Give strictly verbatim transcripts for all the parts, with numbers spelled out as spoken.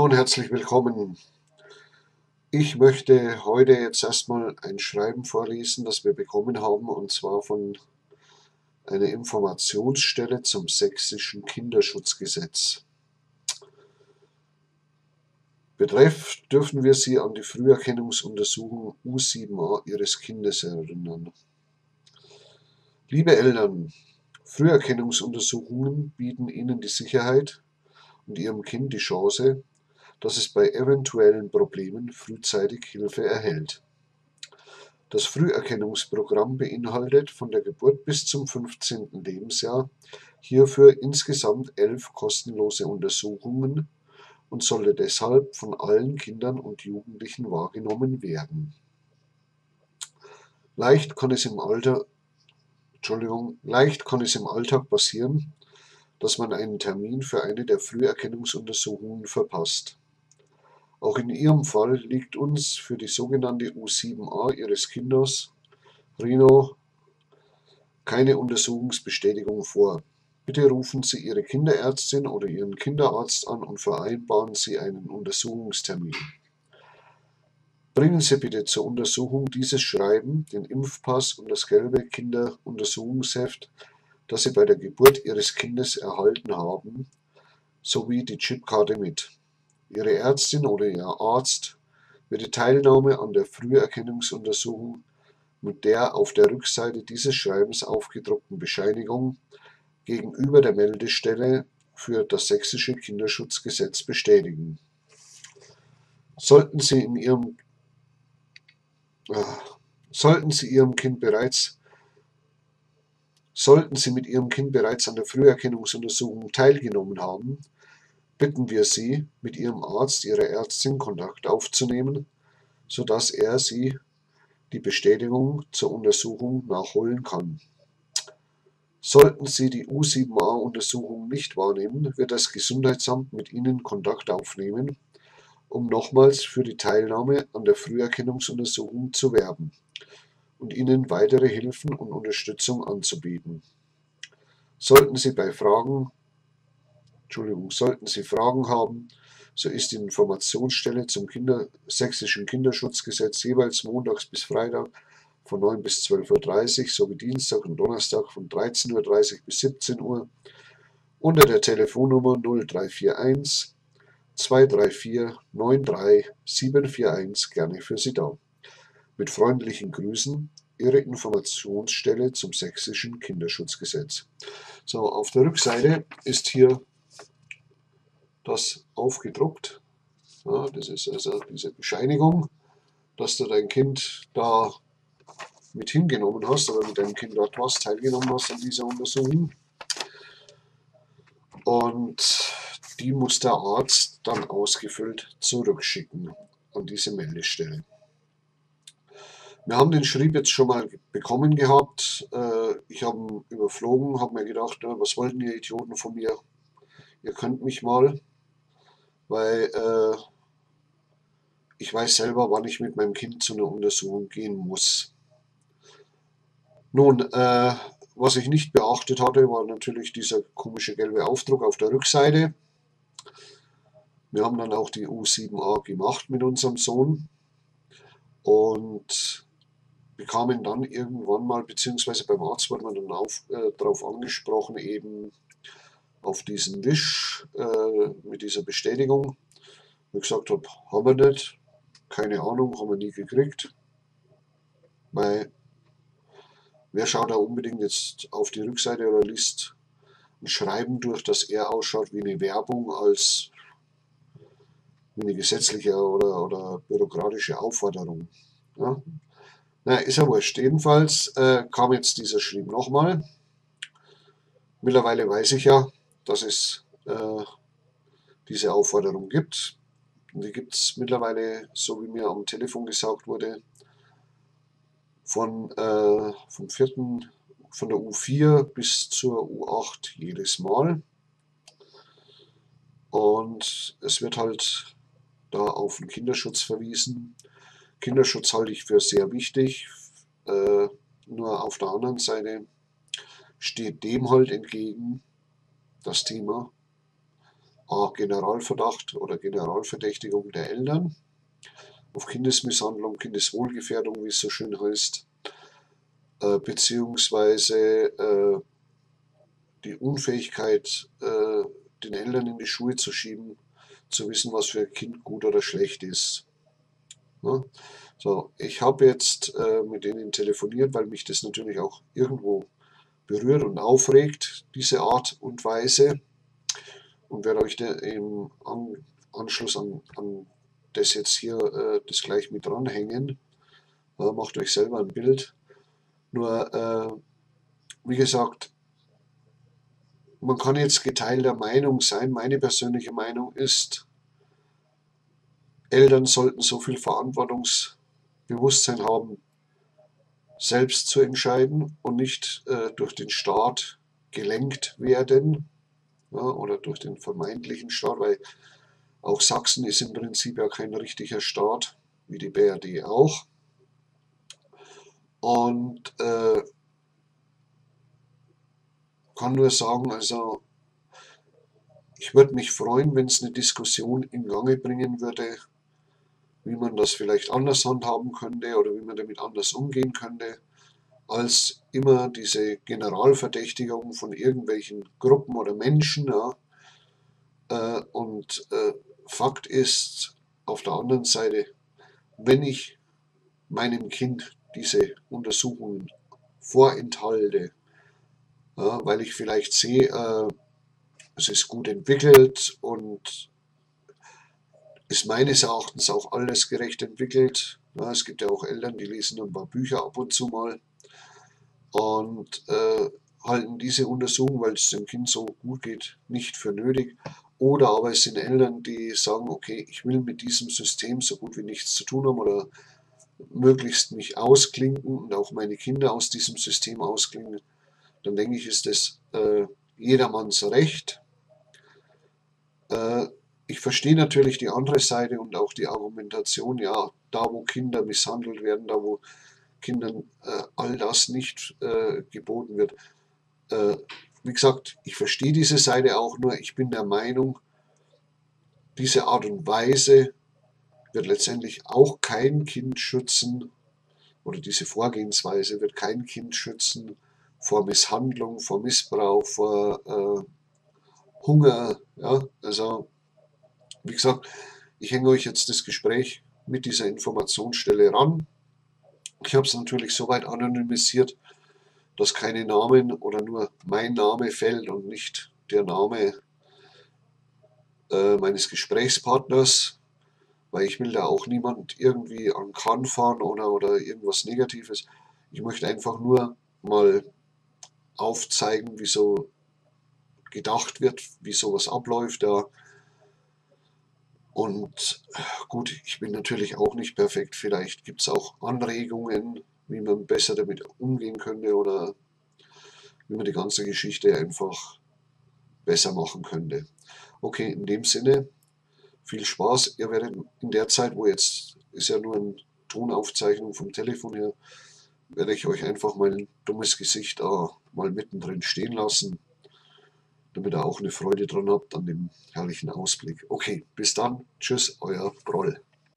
Hallo und herzlich willkommen. Ich möchte heute jetzt erstmal ein Schreiben vorlesen, das wir bekommen haben, und zwar von einer Informationsstelle zum Sächsischen Kinderschutzgesetz. Betreff dürfen wir Sie an die Früherkennungsuntersuchung U sieben a Ihres Kindes erinnern. Liebe Eltern, Früherkennungsuntersuchungen bieten Ihnen die Sicherheit und Ihrem Kind die Chance, dass es bei eventuellen Problemen frühzeitig Hilfe erhält. Das Früherkennungsprogramm beinhaltet von der Geburt bis zum fünfzehnten Lebensjahr hierfür insgesamt elf kostenlose Untersuchungen und sollte deshalb von allen Kindern und Jugendlichen wahrgenommen werden. Leicht kann es im Alter, Entschuldigung, leicht kann es im Alltag passieren, dass man einen Termin für eine der Früherkennungsuntersuchungen verpasst. Auch in Ihrem Fall liegt uns für die sogenannte U sieben a Ihres Kindes, Rino, keine Untersuchungsbestätigung vor. Bitte rufen Sie Ihre Kinderärztin oder Ihren Kinderarzt an und vereinbaren Sie einen Untersuchungstermin. Bringen Sie bitte zur Untersuchung dieses Schreiben, den Impfpass und das gelbe Kinderuntersuchungsheft, das Sie bei der Geburt Ihres Kindes erhalten haben, sowie die Chipkarte mit. Ihre Ärztin oder Ihr Arzt wird die Teilnahme an der Früherkennungsuntersuchung mit der auf der Rückseite dieses Schreibens aufgedruckten Bescheinigung gegenüber der Meldestelle für das Sächsische Kinderschutzgesetz bestätigen. Sollten Sie, in Ihrem, äh, sollten Sie Ihrem Kind bereits Sollten Sie mit Ihrem Kind bereits an der Früherkennungsuntersuchung teilgenommen haben, bitten wir Sie, mit Ihrem Arzt, Ihrer Ärztin Kontakt aufzunehmen, sodass er Sie die Bestätigung zur Untersuchung nachholen kann. Sollten Sie die U sieben a Untersuchung nicht wahrnehmen, wird das Gesundheitsamt mit Ihnen Kontakt aufnehmen, um nochmals für die Teilnahme an der Früherkennungsuntersuchung zu werben und Ihnen weitere Hilfen und Unterstützung anzubieten. Sollten Sie bei Fragen Entschuldigung, sollten Sie Fragen haben, so ist die Informationsstelle zum Kinder, Sächsischen Kinderschutzgesetz jeweils montags bis Freitag von neun bis zwölf Uhr dreißig sowie Dienstag und Donnerstag von dreizehn Uhr dreißig bis siebzehn Uhr unter der Telefonnummer null drei vier eins zwei drei vier neun drei sieben vier eins gerne für Sie da. Mit freundlichen Grüßen, Ihre Informationsstelle zum Sächsischen Kinderschutzgesetz. So, auf der Rückseite ist hier das aufgedruckt. Ja, das ist also diese Bescheinigung, dass du dein Kind da mit hingenommen hast oder mit deinem Kind dort was teilgenommen hast an dieser Untersuchung. Und die muss der Arzt dann ausgefüllt zurückschicken an diese Meldestelle. Wir haben den Schrieb jetzt schon mal bekommen gehabt. Ich habe ihn überflogen, habe mir gedacht, was wollten ihr Idioten von mir? Ihr könnt mich mal. Weil äh, ich weiß selber, wann ich mit meinem Kind zu einer Untersuchung gehen muss. Nun, äh, was ich nicht beachtet hatte, war natürlich dieser komische gelbe Aufdruck auf der Rückseite. Wir haben dann auch die U sieben a gemacht mit unserem Sohn und bekamen dann irgendwann mal, beziehungsweise beim Arzt wurde man dann auf, äh, darauf angesprochen, eben auf diesen Wisch äh, mit dieser Bestätigung. Ich gesagt habe, haben wir nicht, keine Ahnung, haben wir nie gekriegt. Weil wer schaut da unbedingt jetzt auf die Rückseite oder liest ein Schreiben durch, das eher ausschaut wie eine Werbung als wie eine gesetzliche oder, oder bürokratische Aufforderung. Ja? Na, ist ja wurscht. Jedenfalls äh, kam jetzt dieser Schrieb nochmal. Mittlerweile weiß ich ja, dass es äh, diese Aufforderung gibt. Und die gibt es mittlerweile, so wie mir am Telefon gesagt wurde, von, äh, vom vierten von der U vier bis zur U acht jedes Mal. Und es wird halt da auf den Kinderschutz verwiesen. Kinderschutz halte ich für sehr wichtig. Äh, nur auf der anderen Seite steht dem halt entgegen das Thema A. Generalverdacht oder Generalverdächtigung der Eltern auf Kindesmisshandlung, Kindeswohlgefährdung, wie es so schön heißt, äh, beziehungsweise äh, die Unfähigkeit, äh, den Eltern in die Schuhe zu schieben, zu wissen, was für ein Kind gut oder schlecht ist. Ja? So, ich habe jetzt äh, mit denen telefoniert, weil mich das natürlich auch irgendwo berührt und aufregt, diese Art und Weise, und werde euch im an Anschluss an, an das jetzt hier äh, das gleich mit dranhängen. Ja, macht euch selber ein Bild. Nur, äh, wie gesagt, man kann jetzt geteilter Meinung sein. Meine persönliche Meinung ist, Eltern sollten so viel Verantwortungsbewusstsein haben, selbst zu entscheiden und nicht äh, durch den Staat gelenkt werden, ja, oder durch den vermeintlichen Staat, weil auch Sachsen ist im Prinzip ja kein richtiger Staat, wie die B R D auch. Und äh, kann nur sagen, also ich würde mich freuen, wenn es eine Diskussion in Gange bringen würde, wie man das vielleicht anders handhaben könnte oder wie man damit anders umgehen könnte, als immer diese Generalverdächtigung von irgendwelchen Gruppen oder Menschen. Ja. Äh, und äh, Fakt ist auf der anderen Seite, wenn ich meinem Kind diese Untersuchungen vorenthalte, ja, weil ich vielleicht sehe, äh, es ist gut entwickelt und ist meines Erachtens auch alles gerecht entwickelt. Ja, es gibt ja auch Eltern, die lesen ein paar Bücher ab und zu mal und äh, halten diese Untersuchung, weil es dem Kind so gut geht, nicht für nötig. Oder aber es sind Eltern, die sagen, okay, ich will mit diesem System so gut wie nichts zu tun haben oder möglichst mich ausklinken und auch meine Kinder aus diesem System ausklinken. Dann denke ich, ist das äh, jedermanns Recht. Äh, ich verstehe natürlich die andere Seite und auch die Argumentation, ja, da wo Kinder misshandelt werden, da wo Kindern äh, all das nicht äh, geboten wird. Äh, wie gesagt, ich verstehe diese Seite auch, nur ich bin der Meinung, diese Art und Weise wird letztendlich auch kein Kind schützen, oder diese Vorgehensweise wird kein Kind schützen vor Misshandlung, vor Missbrauch, vor äh, Hunger. Ja? Also, wie gesagt, ich hänge euch jetzt das Gespräch mit dieser Informationsstelle ran. Ich habe es natürlich soweit anonymisiert, dass keine Namen oder nur mein Name fällt und nicht der Name äh, meines Gesprächspartners, weil ich will da auch niemand irgendwie an den Kahn fahren oder, oder irgendwas Negatives. Ich möchte einfach nur mal aufzeigen, wie so gedacht wird, wie sowas abläuft. Ja. Und gut, ich bin natürlich auch nicht perfekt. Vielleicht gibt es auch Anregungen, wie man besser damit umgehen könnte oder wie man die ganze Geschichte einfach besser machen könnte. Okay, in dem Sinne, viel Spaß. Ihr werdet in der Zeit, wo jetzt ist ja nur eine Tonaufzeichnung vom Telefon her, werde ich euch einfach mein dummes Gesicht da mal mittendrin stehen lassen, damit ihr auch eine Freude dran habt an dem herrlichen Ausblick. Okay, bis dann. Tschüss, euer Broll.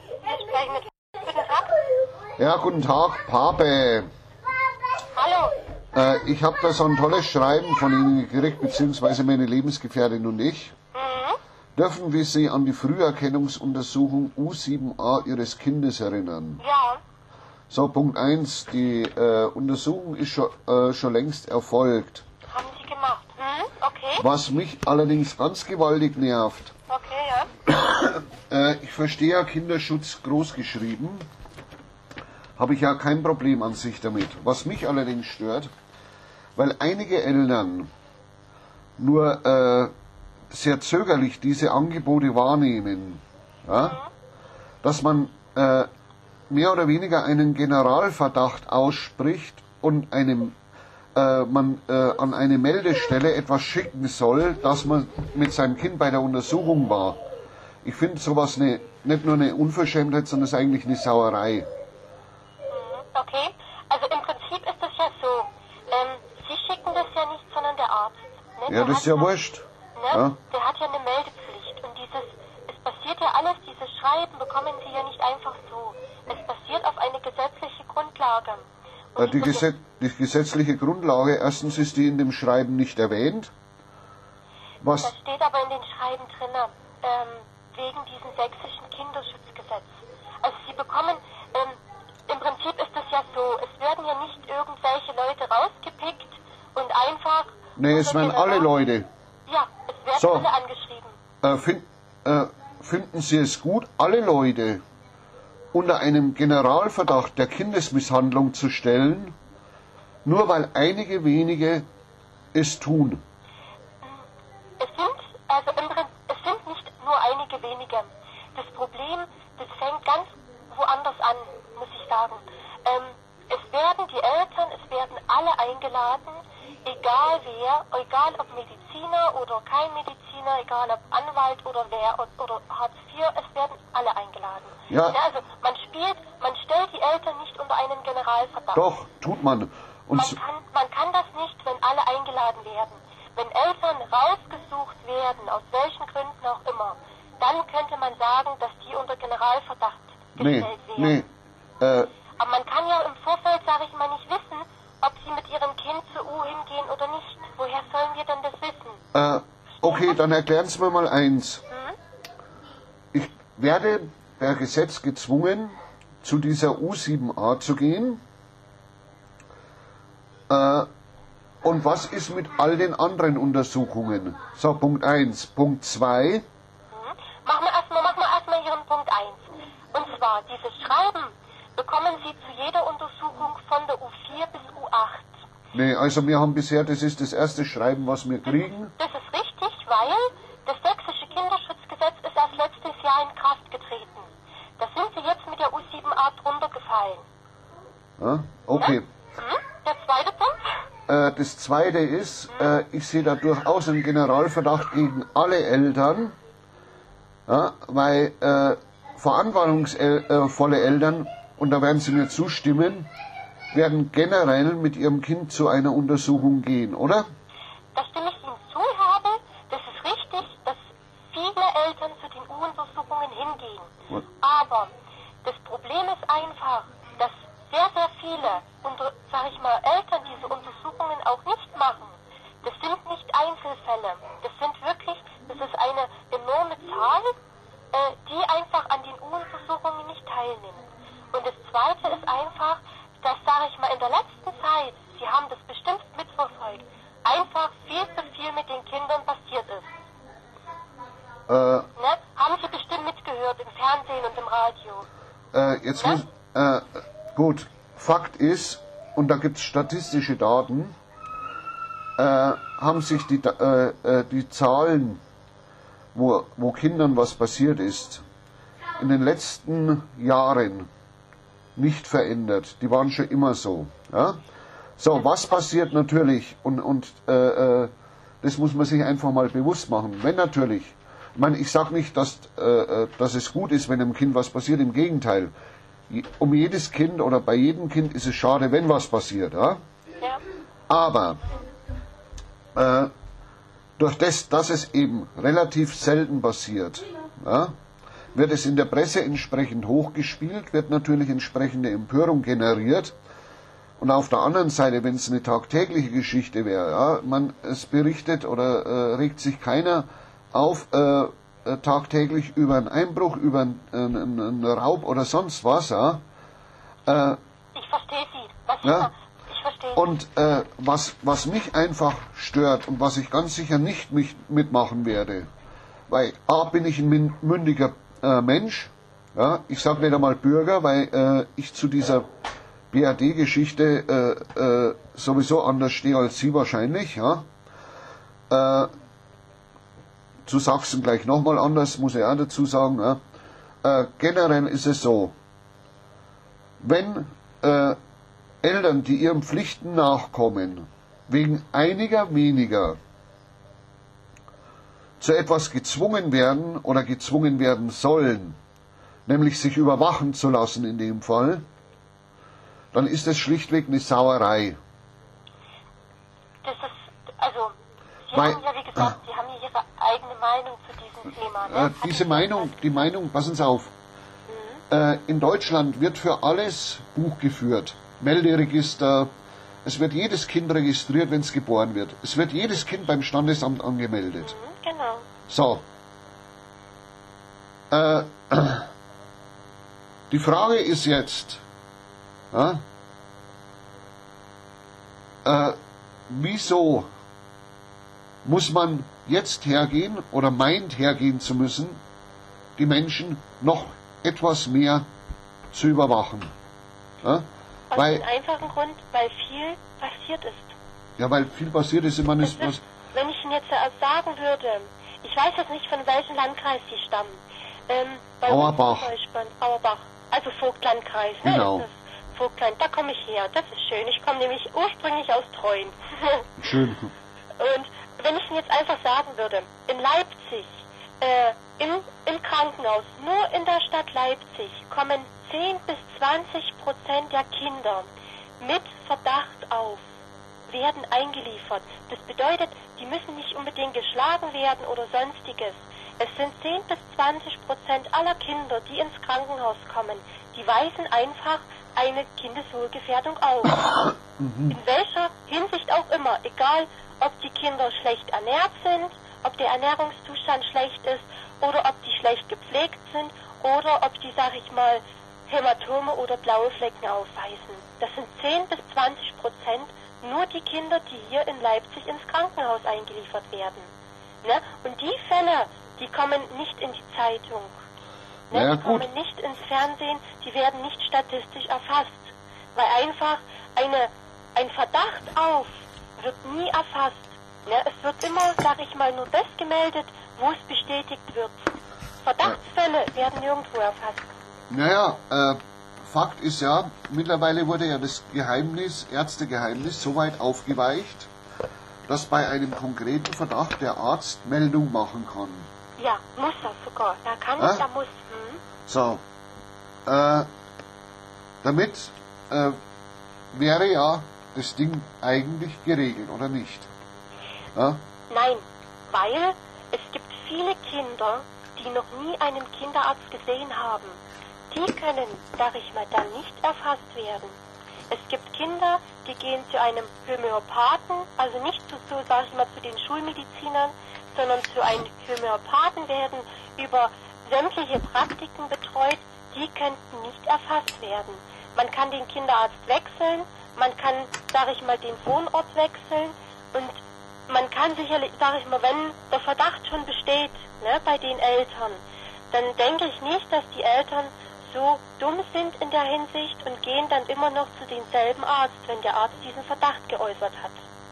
Ja, guten Tag, Pape. Hallo. Äh, ich habe da so ein tolles Schreiben von Ihnen gekriegt, beziehungsweise meine Lebensgefährtin und ich. Mhm. Dürfen wir Sie an die Früherkennungsuntersuchung U sieben a Ihres Kindes erinnern? Ja. So, Punkt eins. Die äh, Untersuchung ist schon, äh, schon längst erfolgt. Haben Sie gemacht. Mhm. Okay. Was mich allerdings ganz gewaltig nervt, Okay, ja. äh, ich verstehe ja Kinderschutz großgeschrieben, habe ich ja kein Problem an sich damit. Was mich allerdings stört, weil einige Eltern nur äh, sehr zögerlich diese Angebote wahrnehmen, ja, dass man äh, mehr oder weniger einen Generalverdacht ausspricht und einem, äh, man äh, an eine Meldestelle etwas schicken soll, dass man mit seinem Kind bei der Untersuchung war. Ich finde sowas ne, nicht nur eine Unverschämtheit, sondern es ist eigentlich eine Sauerei. Okay. Also im Prinzip ist es ja so, ähm, Sie schicken das ja nicht, sondern der Arzt. Ne? Ja, Der das hat ist ja wurscht. Ne? Ja. Der hat ja eine Meldepflicht. Schreiben bekommen sie ja nicht einfach so. Es basiert auf eine gesetzliche Grundlage. Äh, die, Gesetz die gesetzliche Grundlage, erstens ist die in dem Schreiben nicht erwähnt. Was? Das steht aber in den Schreiben drin, ähm, wegen diesem sächsischen Kinderschutzgesetz. Also sie bekommen, ähm, im Prinzip ist es ja so, es werden ja nicht irgendwelche Leute rausgepickt und einfach... Nee, es werden alle Leute. Ja, es werden So. alle angeschrieben. Äh, find, äh, finden Sie es gut, alle Leute unter einem Generalverdacht der Kindesmisshandlung zu stellen, nur weil einige wenige es tun? Es sind, also im Prinzip, es sind nicht nur einige wenige. Das Problem, das fängt ganz woanders an, muss ich sagen. Ähm, es werden die Eltern, es werden alle eingeladen, egal wer, egal ob Mediziner oder kein Mediziner, egal ob Anwalt oder wer oder Hartz vier, es werden alle eingeladen. Ja. Ja, also man spielt, man stellt die Eltern nicht unter einen Generalverdacht. Doch, tut man. Und Man so- kann, man kann das nicht, wenn alle eingeladen werden. Wenn Eltern rausgesucht werden, aus welchen Gründen auch immer, dann könnte man sagen, dass die unter Generalverdacht nee, gestellt werden. nee, äh, Aber man kann ja im Vorfeld, sage ich mal, nicht wissen, ob sie mit ihrem Kind zur U hingehen oder nicht. Woher sollen wir denn das wissen? äh, okay, dann erklären Sie mir mal eins. Ich werde per Gesetz gezwungen, zu dieser U sieben a zu gehen. Äh, und was ist mit all den anderen Untersuchungen? So, Punkt eins. Punkt zwei. Machen wir erstmal, machen wir erstmal Ihren Punkt eins. Und zwar, dieses Schreiben bekommen Sie zu jeder Untersuchung von der U vier bis U acht. Nee, also wir haben bisher, das ist das erste Schreiben, was wir kriegen. Das ist richtig, weil das sächsische Kinderschutzgesetz ist erst letztes Jahr in Kraft getreten. Da sind Sie jetzt mit der U sieben a drunter gefallen. Ja, okay. Hm? Der zweite Punkt? Äh, das zweite ist, äh, ich sehe da durchaus einen Generalverdacht gegen alle Eltern, ja, weil äh, verantwortungsvolle Eltern, und da werden Sie mir zustimmen, werden generell mit ihrem Kind zu einer Untersuchung gehen, oder? Da stimme ich Ihnen zu, Herr Habel. Das ist richtig, dass viele Eltern zu den U-Untersuchungen hingehen. Gut. Aber das Problem ist einfach, dass sehr, sehr viele, unter, sag ich mal, Eltern diese Untersuchungen auch nicht machen. Das sind nicht Einzelfälle. Das sind wirklich, das ist eine enorme Zahl, äh, die einfach an den U-Untersuchungen nicht teilnimmt. Und das Zweite ist einfach, dass, sage ich mal, in der letzten Zeit, Sie haben das bestimmt mitverfolgt, einfach viel zu viel mit den Kindern passiert ist. Äh, Ne? Haben Sie bestimmt mitgehört im Fernsehen und im Radio. äh, jetzt muss, äh, gut, Fakt ist, und da gibt es statistische Daten, äh, haben sich die, äh, äh, die Zahlen, wo, wo Kindern was passiert ist, in den letzten Jahren nicht verändert. Die waren schon immer so. Ja? So, was passiert natürlich, und, und äh, äh, das muss man sich einfach mal bewusst machen. Wenn natürlich, ich meine, ich sage nicht, dass, äh, dass es gut ist, wenn einem Kind was passiert, im Gegenteil. Um jedes Kind oder bei jedem Kind ist es schade, wenn was passiert. Ja? Ja. Aber äh, durch das, dass es eben relativ selten passiert, ja, wird es in der Presse entsprechend hochgespielt, wird natürlich entsprechende Empörung generiert. Und auf der anderen Seite, wenn es eine tagtägliche Geschichte wäre, ja, man es berichtet oder äh, regt sich keiner auf äh, äh, tagtäglich über einen Einbruch, über einen, einen, einen Raub oder sonst was. Ja, äh, Ich verstehe Sie. Was Ja. immer. Ich verstehe Sie. und äh, was, was mich einfach stört und was ich ganz sicher nicht mich mitmachen werde, weil A, bin ich ein min- mündiger äh, Mensch, ja, ich sage nicht einmal Bürger, weil äh, ich zu dieser B R D-Geschichte äh, äh, sowieso anders stehe als Sie wahrscheinlich. Ja. Äh, zu Sachsen gleich nochmal anders, muss ich auch dazu sagen. Ja. Äh, generell ist es so, wenn äh, Eltern, die ihren Pflichten nachkommen, wegen einiger weniger zu etwas gezwungen werden oder gezwungen werden sollen, nämlich sich überwachen zu lassen in dem Fall, dann ist es schlichtweg eine Sauerei. Das ist, also, Sie Weil- haben ja, wie gesagt, Sie haben ja Ihre eigene Meinung zu diesem Thema. Ne? Äh, diese Meinung, die Meinung, passen Sie auf. Mhm. Äh, in Deutschland wird für alles Buch geführt. Melderegister. Es wird jedes Kind registriert, wenn es geboren wird. Es wird jedes Kind beim Standesamt angemeldet. Mhm, genau. So. Äh, die Frage ist jetzt, ja, äh, wieso muss man jetzt hergehen oder meint hergehen zu müssen, die Menschen noch etwas mehr zu überwachen? Ja? Aus Weil, dem einfachen Grund, weil viel passiert ist. ja, weil viel passiert ist, immer nicht was. Wenn ich Ihnen jetzt sagen würde, ich weiß jetzt nicht, von welchem Landkreis Sie stammen. Ähm, bei Auerbach. Uns zum Beispiel, Auerbach, also Vogtlandkreis, ne? Genau. Ist das Vogtland, da komme ich her, das ist schön. Ich komme nämlich ursprünglich aus Treuen. Schön. Und wenn ich Ihnen jetzt einfach sagen würde, in Leipzig, äh, im, im Krankenhaus, nur in der Stadt Leipzig, kommen zehn bis zwanzig Prozent der Kinder mit Verdacht auf, werden eingeliefert. Das bedeutet, die müssen nicht unbedingt geschlagen werden oder sonstiges. Es sind zehn bis zwanzig Prozent aller Kinder, die ins Krankenhaus kommen, die weisen einfach eine Kindeswohlgefährdung auf. In welcher Hinsicht auch immer, egal ob die Kinder schlecht ernährt sind, ob der Ernährungszustand schlecht ist oder ob die schlecht gepflegt sind oder ob die, sag ich mal, Hämatome oder blaue Flecken aufweisen. Das sind zehn bis zwanzig Prozent nur die Kinder, die hier in Leipzig ins Krankenhaus eingeliefert werden. Ne? Und die Fälle, die kommen nicht in die Zeitung. Ne? Ja, die gut. kommen nicht ins Fernsehen, die werden nicht statistisch erfasst. Weil einfach eine, ein Verdacht auf wird nie erfasst. Ne? Es wird immer, sag ich mal, nur das gemeldet, wo es bestätigt wird. Verdachtsfälle werden nirgendwo erfasst. Naja, äh, Fakt ist ja, mittlerweile wurde ja das Geheimnis, Ärztegeheimnis, so weit aufgeweicht, dass bei einem konkreten Verdacht der Arzt Meldung machen kann. Ja, muss er sogar. Er kann Ah? nicht, er muss. Hm? So, äh, damit äh, wäre ja das Ding eigentlich geregelt, oder nicht? Ja? Nein, weil es gibt viele Kinder, die noch nie einen Kinderarzt gesehen haben. Die können, sag ich mal, dann nicht erfasst werden. Es gibt Kinder, die gehen zu einem Homöopathen, also nicht zu, so, sag ich mal, zu den Schulmedizinern, sondern zu einem Homöopathen, werden über sämtliche Praktiken betreut, die könnten nicht erfasst werden. Man kann den Kinderarzt wechseln, man kann, sag ich mal, den Wohnort wechseln und man kann sicherlich, sag ich mal, wenn der Verdacht schon besteht, ne, bei den Eltern, dann denke ich nicht, dass die Eltern so dumm sind in der Hinsicht und gehen dann immer noch zu denselben Arzt, wenn der Arzt diesen Verdacht geäußert hat.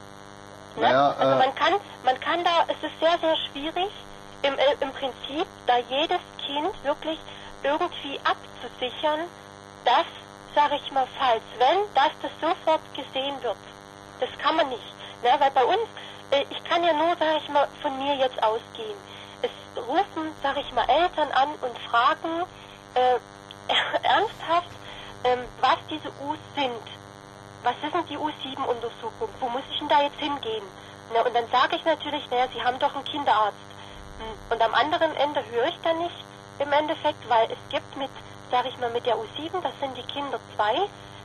Ne? Naja, also äh, man kann, man kann da, es ist sehr, sehr schwierig, im, äh, im Prinzip, da jedes Kind wirklich irgendwie abzusichern, dass, sag ich mal, falls wenn, dass das sofort gesehen wird. Das kann man nicht. Ne? Weil bei uns, äh, ich kann ja nur, sag ich mal, von mir jetzt ausgehen. Es rufen, sag ich mal, Eltern an und fragen, äh, ernsthaft, ähm, was diese U's sind. Was ist denn die U sieben Untersuchung? Wo muss ich denn da jetzt hingehen? Na, und dann sage ich natürlich, naja, Sie haben doch einen Kinderarzt. Hm. Und am anderen Ende höre ich dann nicht im Endeffekt, weil es gibt mit, sage ich mal, mit der U sieben, das sind die Kinder zwei,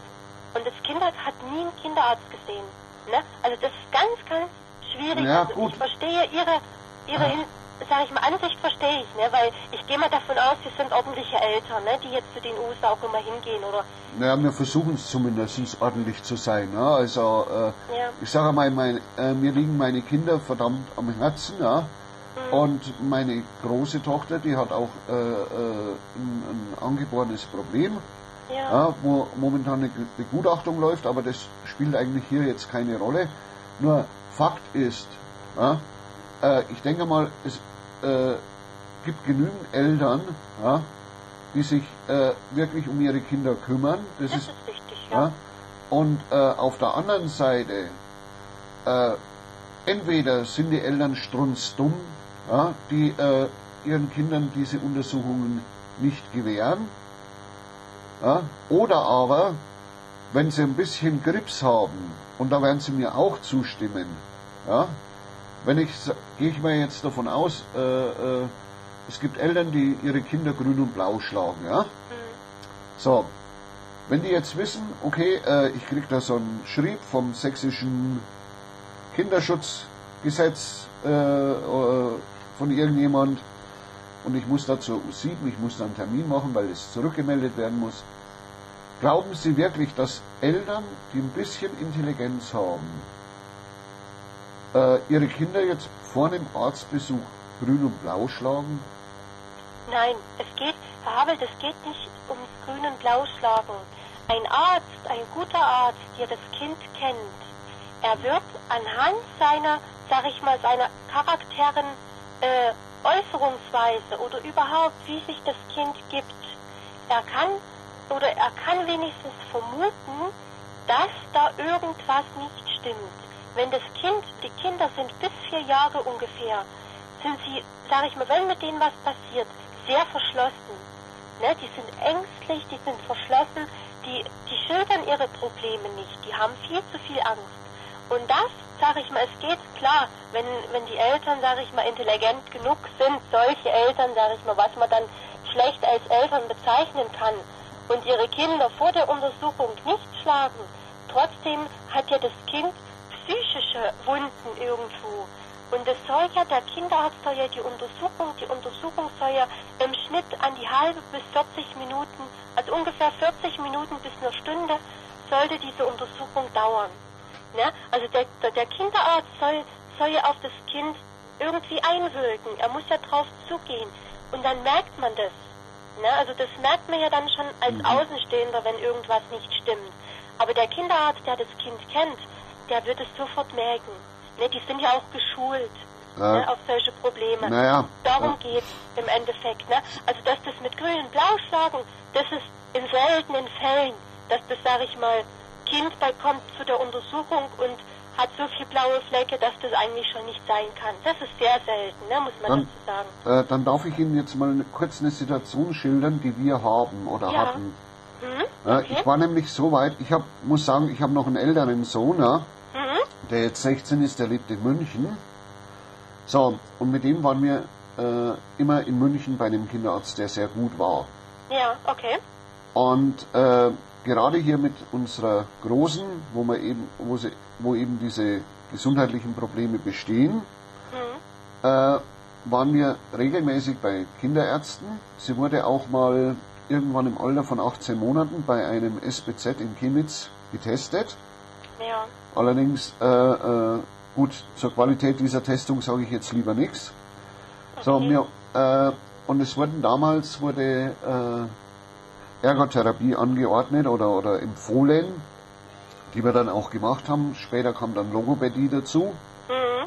und das Kind hat nie einen Kinderarzt gesehen. Ne? Also das ist ganz, ganz schwierig. Ja, also gut. ich verstehe Ihre, Ihre Hin sag ich mal, Ansicht verstehe ich, ne? Weil ich gehe mal davon aus, Sie sind ordentliche Eltern, ne? Die jetzt zu den U S A auch immer hingehen, oder? Naja, wir versuchen es zumindest ordentlich zu sein. Ja? Also, äh, Ja. ich sage mal, mein, äh, mir liegen meine Kinder verdammt am Herzen. Ja? Mhm. Und meine große Tochter, die hat auch äh, äh, ein, ein angeborenes Problem, Ja. ja, wo momentan eine Begutachtung läuft, aber das spielt eigentlich hier jetzt keine Rolle. Nur Fakt ist, ja, äh, ich denke mal, es äh, gibt genügend Eltern, ja, die sich äh, wirklich um ihre Kinder kümmern. Das, Das ist, ist richtig, ja. ja. Und äh, auf der anderen Seite, äh, entweder sind die Eltern strunzdumm, ja, die äh, ihren Kindern diese Untersuchungen nicht gewähren, ja, oder aber, wenn sie ein bisschen Grips haben, und da werden sie mir auch zustimmen, ja, wenn ich, gehe ich mal jetzt davon aus, äh, äh, es gibt Eltern, die ihre Kinder grün und blau schlagen, ja? Mhm. So, wenn die jetzt wissen, okay, äh, ich kriege da so einen Schrieb vom sächsischen Kinderschutzgesetz äh, äh, von irgendjemand und ich muss dazu sieben, ich muss da einen Termin machen, weil es zurückgemeldet werden muss. Glauben Sie wirklich, dass Eltern, die ein bisschen Intelligenz haben, äh, ihre Kinder jetzt vor einem Arztbesuch grün und blau schlagen? Nein, es geht, Herr Havel, es geht nicht ums grün und blau schlagen. Ein Arzt, ein guter Arzt, der das Kind kennt, er wird anhand seiner, sag ich mal, seiner charakteren äh, Äußerungsweise oder überhaupt, wie sich das Kind gibt, er kann oder er kann wenigstens vermuten, dass da irgendwas nicht stimmt. Wenn das Kind, die Kinder sind bis vier Jahre ungefähr, sind sie, sag ich mal, wenn mit denen was passiert, sehr verschlossen. Ne? Die sind ängstlich, die sind verschlossen, die, die schildern ihre Probleme nicht, die haben viel zu viel Angst. Und das, sag ich mal, es geht klar, wenn, wenn die Eltern, sag ich mal, intelligent genug sind, solche Eltern, sag ich mal, was man dann schlecht als Eltern bezeichnen kann, und ihre Kinder vor der Untersuchung nicht schlagen, trotzdem hat ja das Kind psychische Wunden irgendwo. Und es soll ja, der Kinderarzt soll ja die Untersuchung, die Untersuchung soll ja im Schnitt an die halbe bis vierzig Minuten, also ungefähr vierzig Minuten bis eine Stunde sollte diese Untersuchung dauern. Ne? Also der, der Kinderarzt soll, soll ja auf das Kind irgendwie einwirken, er muss ja drauf zugehen und dann merkt man das. Ne? Also das merkt man ja dann schon als mhm. Außenstehender, wenn irgendwas nicht stimmt. Aber der Kinderarzt, der das Kind kennt, der wird es sofort merken. Ne, die sind ja auch geschult ja. Ne, auf solche Probleme. Naja. Darum ja. geht es im Endeffekt. Ne? Also dass das mit grün und blau schlagen, das ist in seltenen Fällen, dass das, sage ich mal, Kind bei kommt zu der Untersuchung und hat so viel blaue Flecke, dass das eigentlich schon nicht sein kann. Das ist sehr selten, ne, muss man dann, dazu sagen. Äh, dann darf ich Ihnen jetzt mal eine, kurz eine Situation schildern, die wir haben oder ja. hatten. Mhm. Äh, Okay. Ich war nämlich so weit, ich hab, muss sagen, ich habe noch einen älteren Sohn, ja, Mhm. der jetzt sechzehn ist, der lebt in München. So, und mit dem waren wir äh, immer in München bei einem Kinderarzt, der sehr gut war. Ja, okay. Und äh, gerade hier mit unserer Großen, wo, wir eben, wo, sie, wo eben diese gesundheitlichen Probleme bestehen, Mhm. äh, waren wir regelmäßig bei Kinderärzten. Sie wurde auch mal irgendwann im Alter von achtzehn Monaten bei einem S B Z in Chemnitz getestet. Ja. Allerdings, äh, äh, gut, zur Qualität dieser Testung sage ich jetzt lieber nichts. So, Okay. mir, äh, und es wurden damals wurde äh, Ergotherapie angeordnet oder, oder empfohlen, die wir dann auch gemacht haben. Später kam dann Logopädie dazu. Mhm.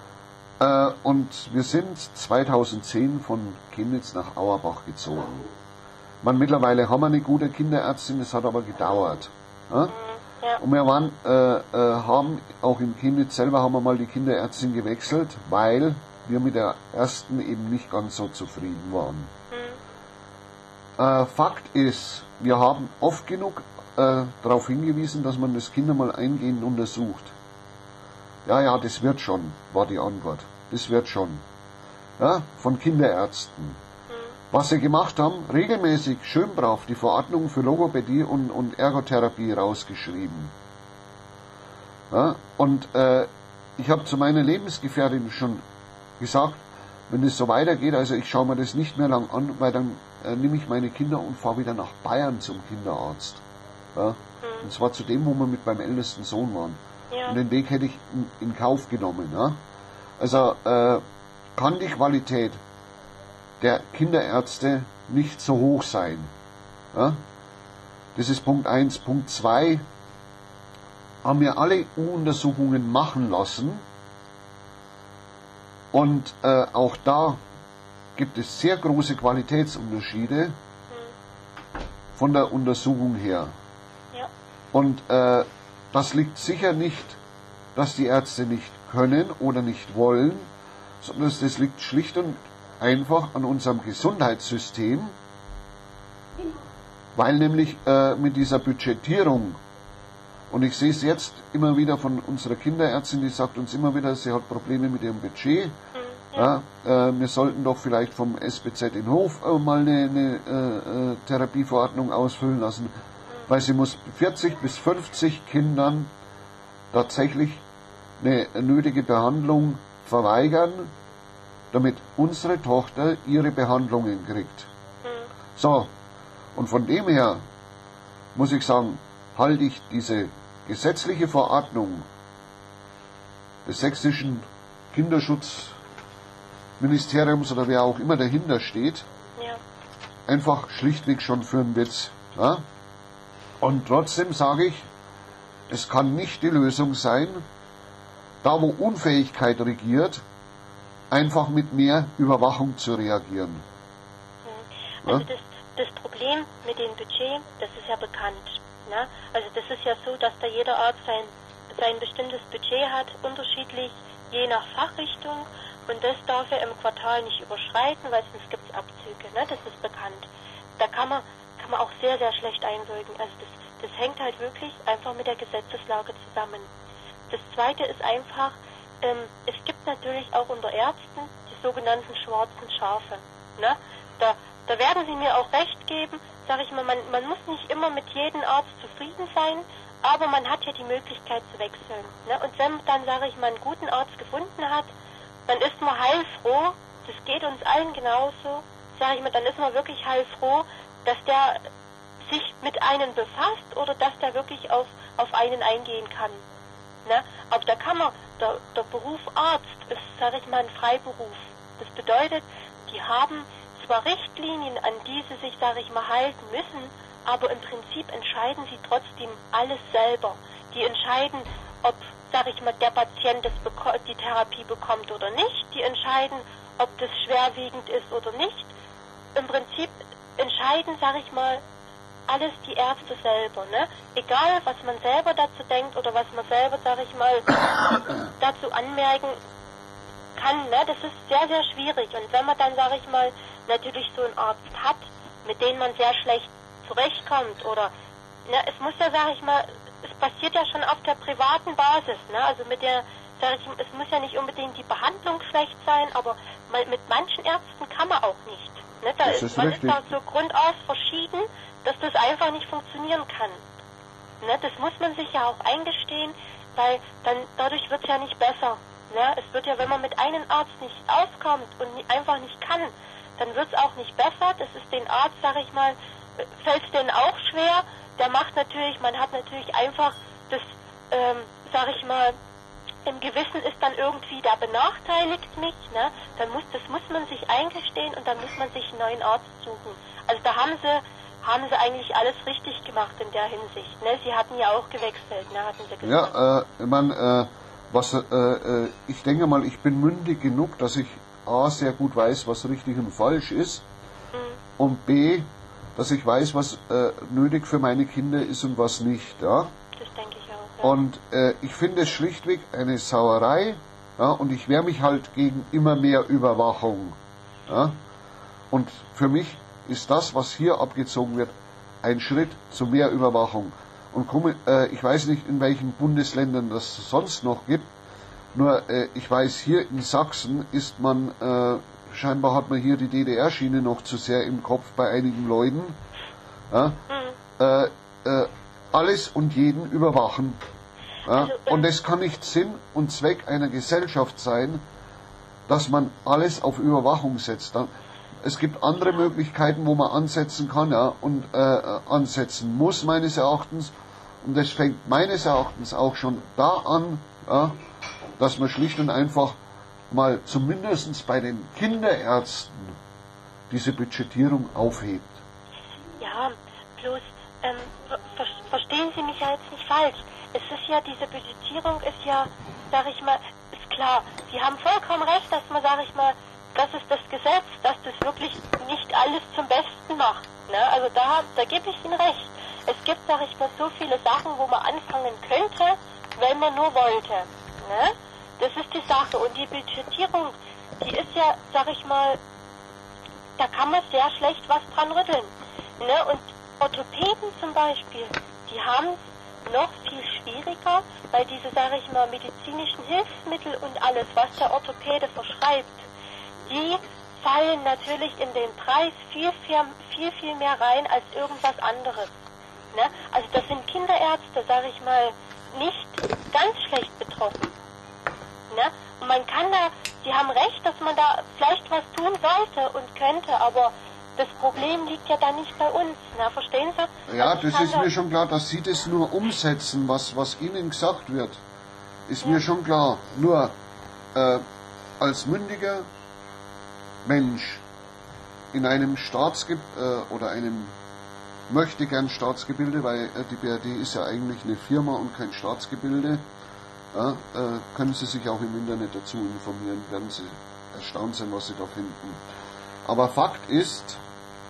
Äh, und wir sind zweitausendzehn von Chemnitz nach Auerbach gezogen. Man, mittlerweile haben wir eine gute Kinderärztin, es hat aber gedauert. Ja? Mhm. Ja. Und wir waren, äh, äh, haben auch in Chemnitz selber haben wir mal die Kinderärztin gewechselt, weil wir mit der ersten eben nicht ganz so zufrieden waren. Mhm. Äh, Fakt ist, wir haben oft genug äh, darauf hingewiesen, dass man das Kind mal eingehend untersucht. Ja, ja, das wird schon, war die Antwort. Das wird schon. Ja, von Kinderärzten. Was sie gemacht haben, regelmäßig schön brav die Verordnung für Logopädie und, und Ergotherapie rausgeschrieben. Ja, und äh, ich habe zu meiner Lebensgefährtin schon gesagt, wenn es so weitergeht, also ich schaue mir das nicht mehr lang an, weil dann äh, nehme ich meine Kinder und fahre wieder nach Bayern zum Kinderarzt. Ja, Mhm. und zwar zu dem, wo wir mit meinem ältesten Sohn waren. Ja. Und den Weg hätte ich in, in Kauf genommen. Ja. Also äh, kann die Qualität der Kinderärzte nicht so hoch sein. Ja? Das ist Punkt eins. Punkt zwei, haben wir alle U-Untersuchungen machen lassen und äh, auch da gibt es sehr große Qualitätsunterschiede von der Untersuchung her. Ja. Und äh, das liegt sicher nicht, dass die Ärzte nicht können oder nicht wollen, sondern das liegt schlicht und einfach an unserem Gesundheitssystem, weil nämlich äh, mit dieser Budgetierung Und ich sehe es jetzt immer wieder von unserer Kinderärztin, die sagt uns immer wieder, sie hat Probleme mit ihrem Budget. Ja, äh, wir sollten doch vielleicht vom S B Z in Hof äh, mal eine, eine äh, äh, Therapieverordnung ausfüllen lassen, weil sie muss vierzig bis fünfzig Kindern tatsächlich eine nötige Behandlung verweigern, damit unsere Tochter ihre Behandlungen kriegt. So, und von dem her muss ich sagen, halte ich diese gesetzliche Verordnung des sächsischen Kinderschutzministeriums oder wer auch immer dahinter steht, Ja. einfach schlichtweg schon für einen Witz. Ja? Und trotzdem sage ich, es kann nicht die Lösung sein, da wo Unfähigkeit regiert, einfach mit mehr Überwachung zu reagieren. Also Ja? das, das Problem mit dem Budget, das ist ja bekannt. Ne? Also das ist ja so, dass da jeder Arzt sein, sein bestimmtes Budget hat, unterschiedlich, je nach Fachrichtung. Und das darf er im Quartal nicht überschreiten, weil sonst gibt es Abzüge. Ne? Das ist bekannt. Da kann man, kann man auch sehr, sehr schlecht einwirken. Also das, das hängt halt wirklich einfach mit der Gesetzeslage zusammen. Das Zweite ist einfach, ähm, es gibt natürlich auch unter Ärzten die sogenannten schwarzen Schafe. Ne? Da, da werden Sie mir auch recht geben, sage ich mal, man, man muss nicht immer mit jedem Arzt zufrieden sein, aber man hat ja die Möglichkeit zu wechseln. Ne? Und wenn man dann, sage ich mal, einen guten Arzt gefunden hat, dann ist man heilfroh, das geht uns allen genauso, sage ich mal, dann ist man wirklich heilfroh, dass der sich mit einem befasst oder dass der wirklich auf, auf einen eingehen kann. Ne? Aber da kann man, der, der Beruf Arzt ist, sage ich mal, ein Freiberuf. Das bedeutet, die haben zwar Richtlinien, an die sie sich, sage ich mal, halten müssen, aber im Prinzip entscheiden sie trotzdem alles selber. Die entscheiden, ob, sage ich mal, der Patient das die Therapie bekommt oder nicht. Die entscheiden, ob das schwerwiegend ist oder nicht. Im Prinzip entscheiden, sage ich mal, alles die Ärzte selber, ne? Egal, was man selber dazu denkt oder was man selber, sage ich mal, dazu anmerken kann, ne? Das ist sehr, sehr schwierig. Und wenn man dann, sage ich mal, natürlich so einen Arzt hat, mit dem man sehr schlecht zurechtkommt oder, ne, es muss ja, sage ich mal, es passiert ja schon auf der privaten Basis, ne? Also mit der, sage ich, es muss ja nicht unbedingt die Behandlung schlecht sein, aber mit manchen Ärzten kann man auch nicht. Ne? Da Das ist, ist man richtig. ist da so grundaus verschieden, dass das einfach nicht funktionieren kann. Ne? Das muss man sich ja auch eingestehen, weil dann dadurch wird es ja nicht besser. Ne? Es wird ja, wenn man mit einem Arzt nicht auskommt und nie, einfach nicht kann, dann wird es auch nicht besser. Das ist den Arzt, sage ich mal, fällt es denen auch schwer. Der macht natürlich, man hat natürlich einfach das, ähm, sage ich mal, im Gewissen ist dann irgendwie, da benachteiligt mich, ne? Dann muss, das muss man sich eingestehen und dann muss man sich einen neuen Arzt suchen. Also da haben sie, haben sie eigentlich alles richtig gemacht in der Hinsicht, ne? Sie hatten ja auch gewechselt, ne? Hatten sie gesagt. Ja, äh, ich meine, äh, was, äh, äh, ich denke mal, ich bin mündig genug, dass ich A, sehr gut weiß, was richtig und falsch ist, Mhm. und B, dass ich weiß, was äh, nötig für meine Kinder ist und was nicht, ja. Das denke ich auch, ja. Und äh, ich finde es schlichtweg eine Sauerei, ja, und ich wehre mich halt gegen immer mehr Überwachung. Ja. Und für mich ist das, was hier abgezogen wird, ein Schritt zu mehr Überwachung. Und komme, äh, ich weiß nicht, in welchen Bundesländern das sonst noch gibt, nur äh, ich weiß, hier in Sachsen ist man, äh, scheinbar hat man hier die D D R-Schiene noch zu sehr im Kopf bei einigen Leuten. Ja. Mhm. Äh, äh, alles und jeden überwachen. Ja? Also, ähm, Und es kann nicht Sinn und Zweck einer Gesellschaft sein, dass man alles auf Überwachung setzt. Dann, es gibt andere Möglichkeiten, wo man ansetzen kann, ja, und äh, ansetzen muss, meines Erachtens. Und das fängt meines Erachtens auch schon da an, ja, dass man schlicht und einfach mal zumindest bei den Kinderärzten diese Budgetierung aufhebt. Ja, bloß, ähm, ver verstehen Sie mich ja jetzt nicht falsch. Es ist ja, diese Budgetierung ist ja, sag ich mal, ist klar. Sie haben vollkommen recht, dass man, sag ich mal, das ist das Gesetz, dass das wirklich nicht alles zum Besten macht. Ne? Also da, da gebe ich Ihnen recht. Es gibt, sag ich mal, so viele Sachen, wo man anfangen könnte, wenn man nur wollte. Ne? Das ist die Sache. Und die Budgetierung, die ist ja, sag ich mal, da kann man sehr schlecht was dran rütteln. Ne? Und Orthopäden zum Beispiel, die haben noch viel schwieriger, weil diese, sage ich mal, medizinischen Hilfsmittel und alles, was der Orthopäde verschreibt, die fallen natürlich in den Preis viel, viel, viel, viel mehr rein als irgendwas anderes. Ne? Also das sind Kinderärzte, sage ich mal, nicht ganz schlecht betroffen. Ne? Und man kann da, Sie haben recht, dass man da vielleicht was tun sollte und könnte, aber das Problem liegt ja dann nicht bei uns, ne? Verstehen Sie? Ja, Also das ist mir schon klar, dass Sie das nur umsetzen, was, was Ihnen gesagt wird. Ist ja. mir schon klar. Nur äh, als mündiger Mensch in einem Staatsge äh, oder einem möchte gern Staatsgebilde, weil äh, die B R D ist ja eigentlich eine Firma und kein Staatsgebilde, ja, äh, können Sie sich auch im Internet dazu informieren, werden Sie erstaunt sein, was Sie da finden. Aber Fakt ist,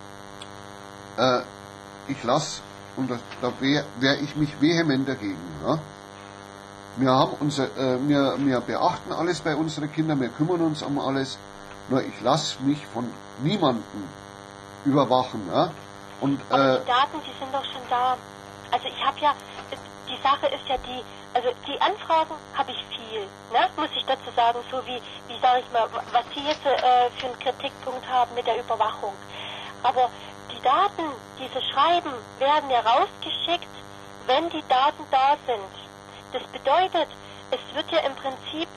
äh, ich lasse, und da, da wäre wär ich mich vehement dagegen. Ja? Wir, haben unser, äh, wir, wir beachten alles bei unseren Kindern, wir kümmern uns um alles, nur ich lasse mich von niemandem überwachen. Ja? Und, äh, Aber die Daten, die sind doch schon da. Also ich habe ja, die Sache ist ja die, also die Anfragen habe ich viel, ne? Muss ich dazu sagen, so wie, wie sage ich mal, was Sie jetzt äh, für einen Kritikpunkt haben mit der Überwachung. Aber die Daten, diese Schreiben, werden ja rausgeschickt, wenn die Daten da sind. Das bedeutet, es wird ja im Prinzip,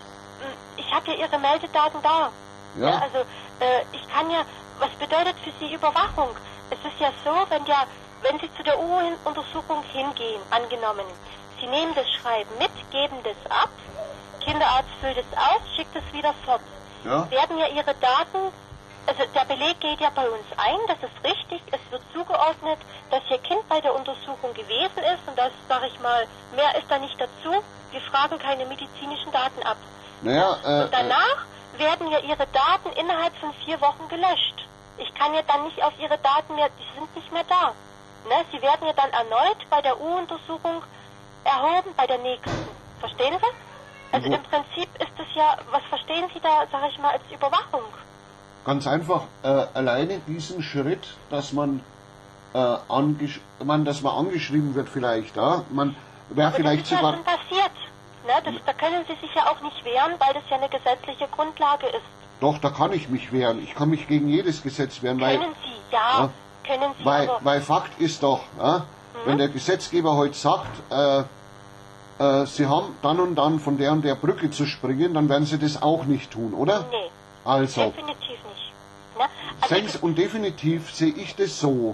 ich habe ja Ihre Meldedaten da. ja. Ja, also äh, ich kann ja, was bedeutet für Sie Überwachung? Es ist ja so, wenn ja, wenn Sie zu der U-Untersuchung hingehen, angenommen, Sie nehmen das Schreiben mit, geben das ab, Kinderarzt füllt es aus, schickt es wieder fort. ja. Werden ja Ihre Daten, also der Beleg geht ja bei uns ein, das ist richtig, es wird zugeordnet, dass Ihr Kind bei der Untersuchung gewesen ist und das, sage ich mal, mehr ist da nicht dazu, wir fragen keine medizinischen Daten ab. Naja, äh, und danach äh, werden ja Ihre Daten innerhalb von vier Wochen gelöscht. Ich kann ja dann nicht auf Ihre Daten mehr, die sind nicht mehr da. Ne? Sie werden ja dann erneut bei der U-Untersuchung erhoben, bei der nächsten. Verstehen Sie? Also mhm. im Prinzip ist es ja, was verstehen Sie da, sage ich mal, als Überwachung? Ganz einfach, äh, alleine diesen Schritt, dass man, äh, angesch man, dass man angeschrieben wird vielleicht, ja? Man wäre vielleicht das ist sogar... ja schon passiert. Ne? Das, da können Sie sich ja auch nicht wehren, weil das ja eine gesetzliche Grundlage ist. Doch, da kann ich mich wehren. Ich kann mich gegen jedes Gesetz wehren, weil... Können Sie, ja, ja können Sie, weil, aber... weil Fakt ist doch, ja, mhm. wenn der Gesetzgeber heute sagt, äh, äh, Sie haben dann und dann von der und der Brücke zu springen, dann werden Sie das auch nicht tun, oder? Nee, also, definitiv nicht. Ne? Also Sen's, und definitiv sehe ich das so,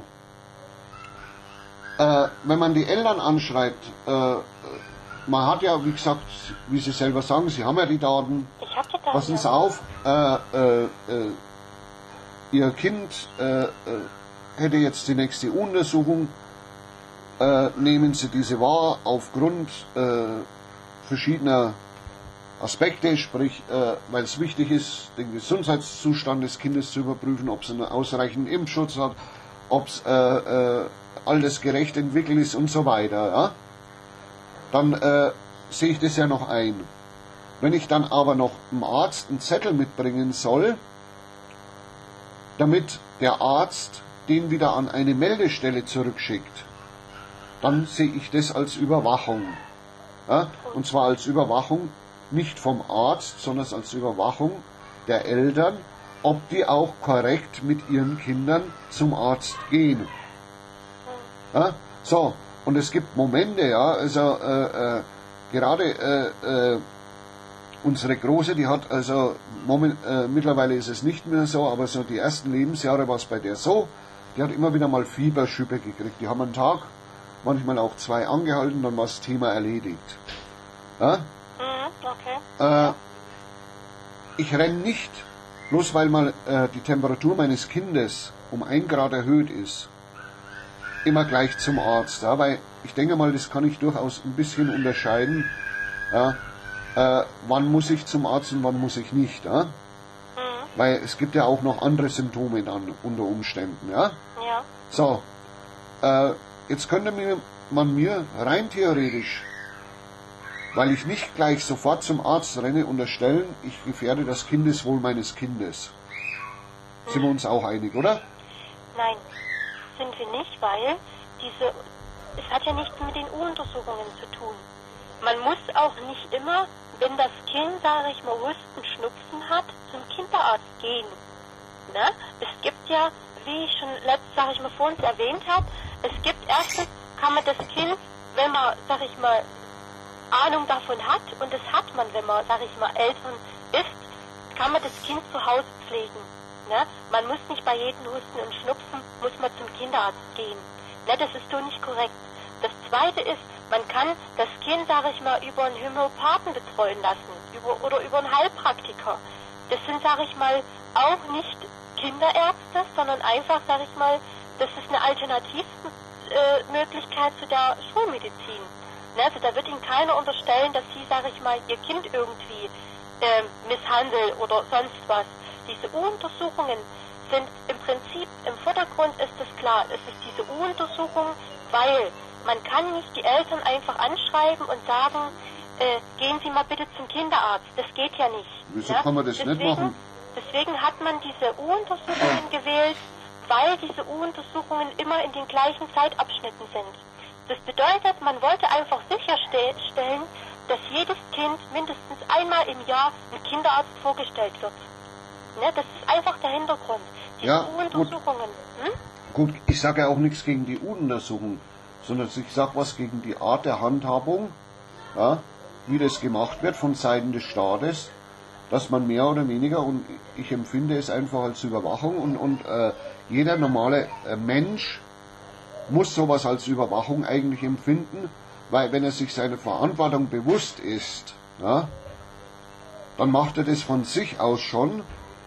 äh, wenn man die Eltern anschreibt, äh, man hat ja, wie gesagt, wie Sie selber sagen, Sie haben ja die Daten. Ich hab die Daten. Passen Sie auf, äh, äh, äh, Ihr Kind äh, äh, hätte jetzt die nächste Untersuchung, äh, nehmen Sie diese wahr aufgrund äh, verschiedener Aspekte, sprich, äh, weil es wichtig ist, den Gesundheitszustand des Kindes zu überprüfen, ob es einen ausreichenden Impfschutz hat, ob es äh, äh, altersgerecht entwickelt ist und so weiter. Ja? Dann äh, sehe ich das ja noch ein. Wenn ich dann aber noch dem Arzt einen Zettel mitbringen soll, damit der Arzt den wieder an eine Meldestelle zurückschickt, dann sehe ich das als Überwachung. Ja? Und zwar als Überwachung nicht vom Arzt, sondern als Überwachung der Eltern, ob die auch korrekt mit ihren Kindern zum Arzt gehen. Ja? So, und es gibt Momente, ja, also äh, äh, gerade äh, äh, unsere Große, die hat also, moment, äh, mittlerweile ist es nicht mehr so, aber so die ersten Lebensjahre war es bei der so, die hat immer wieder mal Fieberschübe gekriegt. Die haben einen Tag, manchmal auch zwei angehalten, dann war das Thema erledigt. Ja? Okay. Äh, ich renne nicht, bloß weil mal äh, die Temperatur meines Kindes um ein Grad erhöht ist, immer gleich zum Arzt. Ja? Weil ich denke mal, das kann ich durchaus ein bisschen unterscheiden. Ja? Äh, wann muss ich zum Arzt und wann muss ich nicht. Ja? Mhm. Weil es gibt ja auch noch andere Symptome dann unter Umständen. Ja? Ja. So, äh, jetzt könnte mir, man mir rein theoretisch, weil ich nicht gleich sofort zum Arzt renne, unterstellen, ich gefährde das Kindeswohl meines Kindes. Sind wir uns auch einig, oder? Nein, sind wir nicht, weil diese, es hat ja nichts mit den U-Untersuchungen zu tun. Man muss auch nicht immer, wenn das Kind, sage ich mal, Husten, Schnupfen hat, zum Kinderarzt gehen. Ne? Es gibt ja, wie ich schon letztes, sage ich mal, vorhin erwähnt habe, es gibt erstens, kann man das Kind, wenn man, sage ich mal, Ahnung davon hat, und das hat man, wenn man, sage ich mal, Eltern ist, kann man das Kind zu Hause pflegen. Ne? Man muss nicht bei jedem Husten und Schnupfen, muss man zum Kinderarzt gehen. Ne? Das ist so nicht korrekt. Das Zweite ist, man kann das Kind, sage ich mal, über einen Homöopathen betreuen lassen über, oder über einen Heilpraktiker. Das sind, sage ich mal, auch nicht Kinderärzte, sondern einfach, sage ich mal, das ist eine Alternativmöglichkeit äh, zu der Schulmedizin. Ne? Also da wird Ihnen keiner unterstellen, dass Sie, sage ich mal, Ihr Kind irgendwie äh, misshandeln oder sonst was. Diese U-Untersuchungen sind im Prinzip, im Vordergrund ist es klar, es ist diese U-Untersuchung, weil man kann nicht die Eltern einfach anschreiben und sagen, äh, gehen Sie mal bitte zum Kinderarzt. Das geht ja nicht. Wieso ja? kann man das deswegen, nicht machen? Deswegen hat man diese U-Untersuchungen gewählt, weil diese U-Untersuchungen immer in den gleichen Zeitabschnitten sind. Das bedeutet, man wollte einfach sicherstellen, dass jedes Kind mindestens einmal im Jahr einem Kinderarzt vorgestellt wird. Ne? Das ist einfach der Hintergrund. Die Ja, U-Untersuchungen. Hm? Gut, ich sage ja auch nichts gegen die U-Untersuchung, sondern ich sage was gegen die Art der Handhabung, ja, wie das gemacht wird von Seiten des Staates, dass man mehr oder weniger, und ich empfinde es einfach als Überwachung, und, und äh, jeder normale äh, Mensch muss sowas als Überwachung eigentlich empfinden, weil wenn er sich seiner Verantwortung bewusst ist, ja, dann macht er das von sich aus schon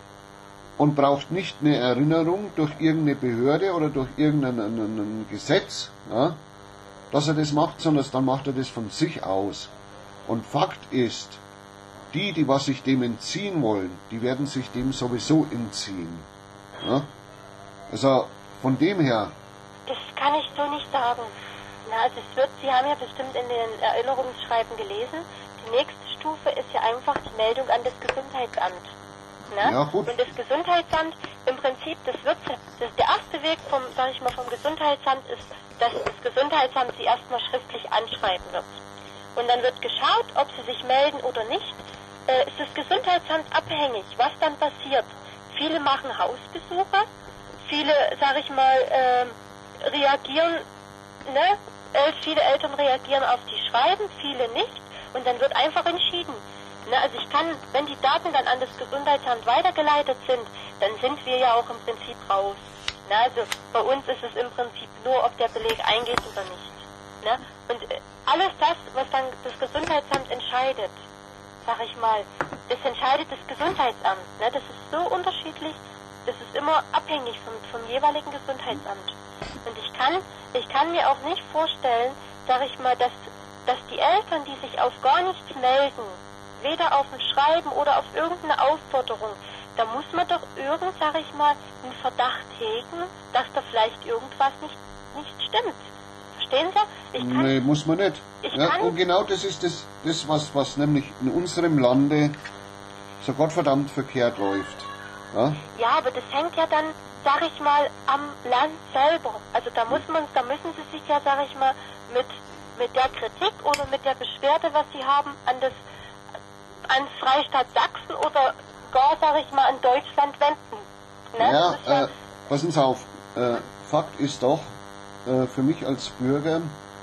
und braucht nicht eine Erinnerung durch irgendeine Behörde oder durch irgendein ein, ein Gesetz, ja, dass er das macht, sondern dann macht er das von sich aus. Und Fakt ist, die, die was sich dem entziehen wollen, die werden sich dem sowieso entziehen. Ja? Also von dem her. Das kann ich so nicht sagen. Na, also es wird, Sie haben ja bestimmt in den Erinnerungsschreiben gelesen, die nächste Stufe ist ja einfach die Meldung an das Gesundheitsamt. Ne? Ja, gut. Und das Gesundheitsamt, im Prinzip, das wird, das der erste Weg vom, sag ich mal, vom Gesundheitsamt ist, dass das Gesundheitsamt Sie erstmal schriftlich anschreiben wird. Und dann wird geschaut, ob Sie sich melden oder nicht. Äh, ist das Gesundheitsamt abhängig, was dann passiert. Viele machen Hausbesuche, viele, sag ich mal, äh, reagieren, ne? El viele Eltern reagieren auf die Schreiben, viele nicht. Und dann wird einfach entschieden. Ne, also ich kann, wenn die Daten dann an das Gesundheitsamt weitergeleitet sind, dann sind wir ja auch im Prinzip raus. Ne, also bei uns ist es im Prinzip nur, ob der Beleg eingeht oder nicht. Ne? Und äh, alles das, was dann das Gesundheitsamt entscheidet, sag ich mal, das entscheidet das Gesundheitsamt. Ne? Das ist so unterschiedlich, das ist immer abhängig vom, vom jeweiligen Gesundheitsamt. Und ich kann, ich kann mir auch nicht vorstellen, sag ich mal, dass, dass die Eltern, die sich auf gar nichts melden, weder auf ein Schreiben oder auf irgendeine Aufforderung, da muss man doch irgend, sag ich mal, einen Verdacht hegen, dass da vielleicht irgendwas nicht, nicht stimmt. Verstehen Sie? Ich kann, nee, muss man nicht. Ich Ja, kann, und genau das ist das, das was, was nämlich in unserem Lande so gottverdammt verkehrt läuft. Ja? Ja, aber das hängt ja dann, sag ich mal, am Land selber. Also da muss man, da müssen Sie sich ja, sag ich mal, mit, mit der Kritik oder mit der Beschwerde, was Sie haben, an das an Freistaat Sachsen oder gar, sag ich mal, an Deutschland wenden. Ne? Ja, ja äh, passen Sie auf. Äh, Fakt ist doch, äh, für mich als Bürger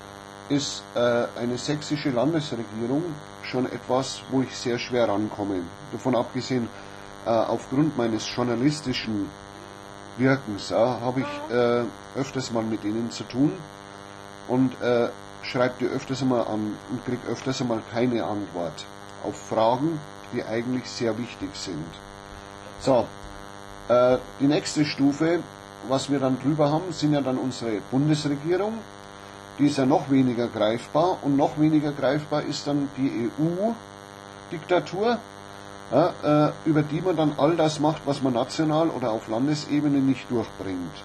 ist äh, eine sächsische Landesregierung schon etwas, wo ich sehr schwer rankomme. Davon abgesehen, äh, aufgrund meines journalistischen Wirkens ja, habe ich äh, öfters mal mit ihnen zu tun und äh, schreibe die öfters mal an und kriege öfters mal keine Antwort auf Fragen, die eigentlich sehr wichtig sind. So, äh, die nächste Stufe, was wir dann drüber haben, sind ja dann unsere Bundesregierung. Die ist ja noch weniger greifbar und noch weniger greifbar ist dann die E U-Diktatur, ja, äh, über die man dann all das macht, was man national oder auf Landesebene nicht durchbringt.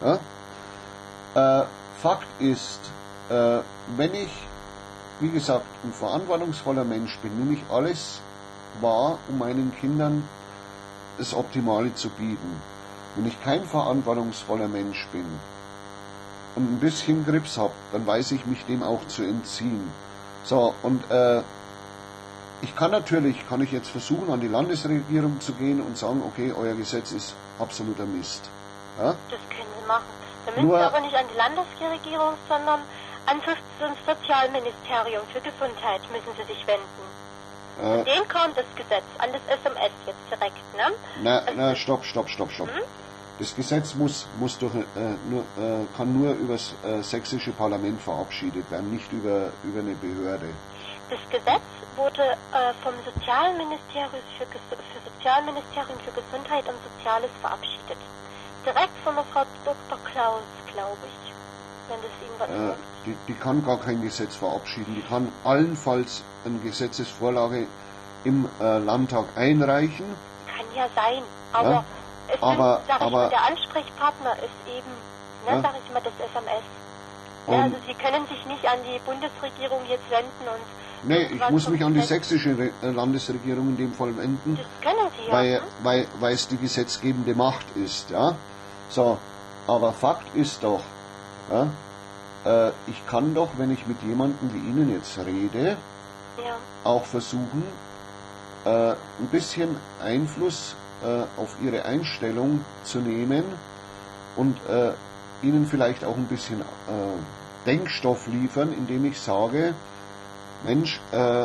Ja. Äh, Fakt ist, äh, wenn ich wie gesagt, ein verantwortungsvoller Mensch bin, nehme ich alles wahr, um meinen Kindern das Optimale zu bieten. Wenn ich kein verantwortungsvoller Mensch bin, und ein bisschen Grips habe, dann weiß ich mich dem auch zu entziehen. So, und äh, ich kann natürlich, kann ich jetzt versuchen, an die Landesregierung zu gehen und sagen, okay, euer Gesetz ist absoluter Mist. Ja? Das können Sie machen. Da müssen Nur- Sie aber nicht an die Landesregierung, sondern an das Sozialministerium für Gesundheit müssen Sie sich wenden. Äh, An den kommt das Gesetz, an das S M S jetzt direkt, ne? na, Also- na, stopp, stopp, stopp, stopp. Hm? Das Gesetz muss, muss durch, äh, nur, äh, kann nur über das äh, sächsische Parlament verabschiedet werden, nicht über, über eine Behörde. Das Gesetz wurde äh, vom Sozialministerium für, Ges- für Sozialministerium für Gesundheit und Soziales verabschiedet. Direkt von der Frau Doktor Klaus, glaube ich, wenn das Ihnen was Äh, sagt. die, die kann gar kein Gesetz verabschieden. Die kann allenfalls eine Gesetzesvorlage im äh, Landtag einreichen. Kann ja sein, aber Ja, es aber- sind, sag ich aber- mal, der Ansprechpartner ist eben, ne, Ja. sag ich mal, das S M S. Ja, Und- also Sie können sich nicht an die Bundesregierung jetzt wenden und... Nee, ich was muss vom mich an die Gesetz- sächsische Re äh, Landesregierung in dem Fall wenden, Das können Sie ja. weil, hm? weil, weil es die gesetzgebende Macht ist. Ja? So, aber Fakt ist doch, ja, äh, ich kann doch, wenn ich mit jemandem wie Ihnen jetzt rede, Ja. auch versuchen, äh, ein bisschen Einfluss äh, auf Ihre Einstellung zu nehmen und äh, Ihnen vielleicht auch ein bisschen äh, Denkstoff liefern, indem ich sage, Mensch, äh,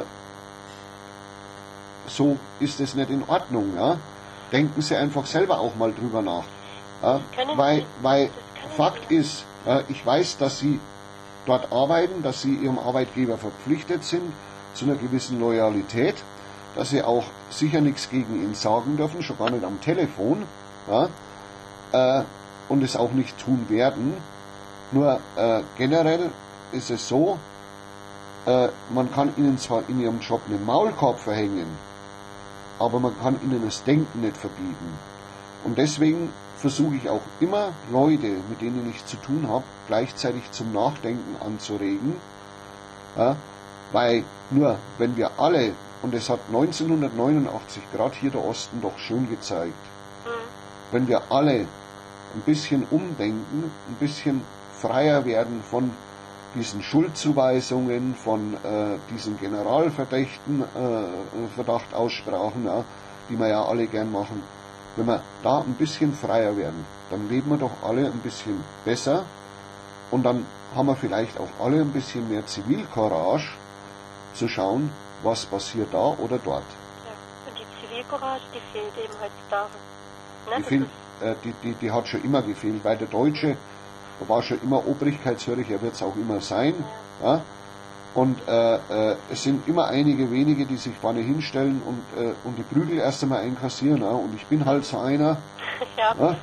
so ist es nicht in Ordnung. Ja? Denken Sie einfach selber auch mal drüber nach. Ja? Können Weil, Sie- weil das können Fakt Sie. ist, ja, ich weiß, dass Sie dort arbeiten, dass Sie Ihrem Arbeitgeber verpflichtet sind zu einer gewissen Loyalität, dass Sie auch sicher nichts gegen ihn sagen dürfen, schon gar nicht am Telefon, ja, äh, und es auch nicht tun werden. Nur äh, generell ist es so, äh, man kann Ihnen zwar in Ihrem Job einen Maulkorb verhängen, aber man kann Ihnen das Denken nicht verbieten. Und deswegen versuche ich auch immer Leute, mit denen ich zu tun habe, gleichzeitig zum Nachdenken anzuregen. Ja, weil nur wenn wir alle, und es hat neunzehnhundertneunundachtzig gerade hier der Osten doch schön gezeigt, Hm. wenn wir alle ein bisschen umdenken, ein bisschen freier werden von diesen Schuldzuweisungen, von äh, diesen Generalverdächten, äh, Verdachtausprachen, ja, die wir ja alle gern machen. Wenn wir da ein bisschen freier werden, dann leben wir doch alle ein bisschen besser und dann haben wir vielleicht auch alle ein bisschen mehr Zivilcourage zu schauen, was passiert da oder dort. Ja. Und die Zivilcourage, die fehlt eben heutzutage. Ne? Die, das fehlt, ist- äh, die, die, die hat schon immer gefehlt, weil der Deutsche war schon immer obrigkeitshörig, er wird es auch immer sein. Ja? Und äh, äh, es sind immer einige wenige, die sich vorne hinstellen und, äh, und die Prügel erst einmal einkassieren. Ja? Und ich bin halt so einer. ja. Ja?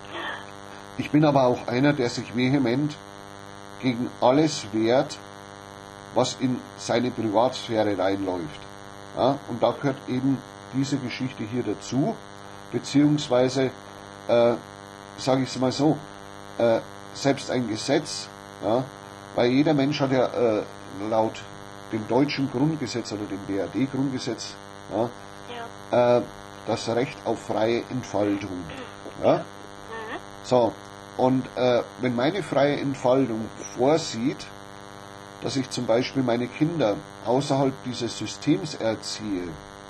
Ich bin aber auch einer, der sich vehement gegen alles wehrt, was in seine Privatsphäre reinläuft. Ja? Und da gehört eben diese Geschichte hier dazu, beziehungsweise, äh, sage ich es mal so, äh, selbst ein Gesetz, ja, weil jeder Mensch hat ja äh, laut dem deutschen Grundgesetz oder dem B R D-Grundgesetz ja, Ja. äh, das Recht auf freie Entfaltung. Ja? Mhm. So, und äh, wenn meine freie Entfaltung vorsieht, dass ich zum Beispiel meine Kinder außerhalb dieses Systems erziehe,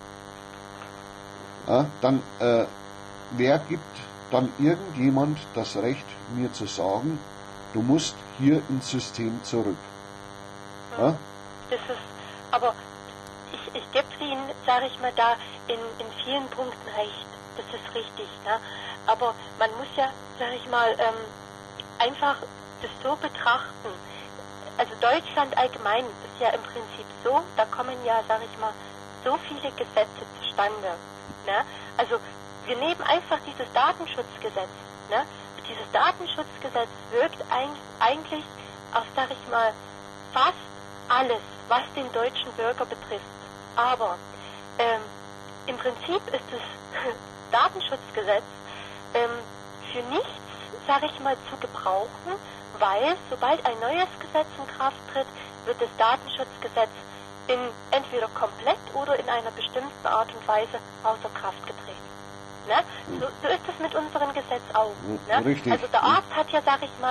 ja, dann äh, wer gibt dann irgendjemand das Recht, mir zu sagen, du musst hier ins System zurück? Ja? Das ist, aber ich, ich gebe Ihnen, sage ich mal, da in, in vielen Punkten recht. Das ist richtig. Ne? Aber man muss ja, sage ich mal, ähm, einfach das so betrachten. Also Deutschland allgemein ist ja im Prinzip so, da kommen ja, sage ich mal, so viele Gesetze zustande. Ne? Also wir nehmen einfach dieses Datenschutzgesetz. Ne? Dieses Datenschutzgesetz wirkt ein, eigentlich auf, sag ich mal, fast alles, was den deutschen Bürger betrifft. Aber ähm, im Prinzip ist das Datenschutzgesetz ähm, für nichts, sage ich mal, zu gebrauchen, weil sobald ein neues Gesetz in Kraft tritt, wird das Datenschutzgesetz in entweder komplett oder in einer bestimmten Art und Weise außer Kraft getreten. Ne? So, so ist es mit unserem Gesetz auch. Ne? Richtig. Also der Arzt hat ja, sag ich mal,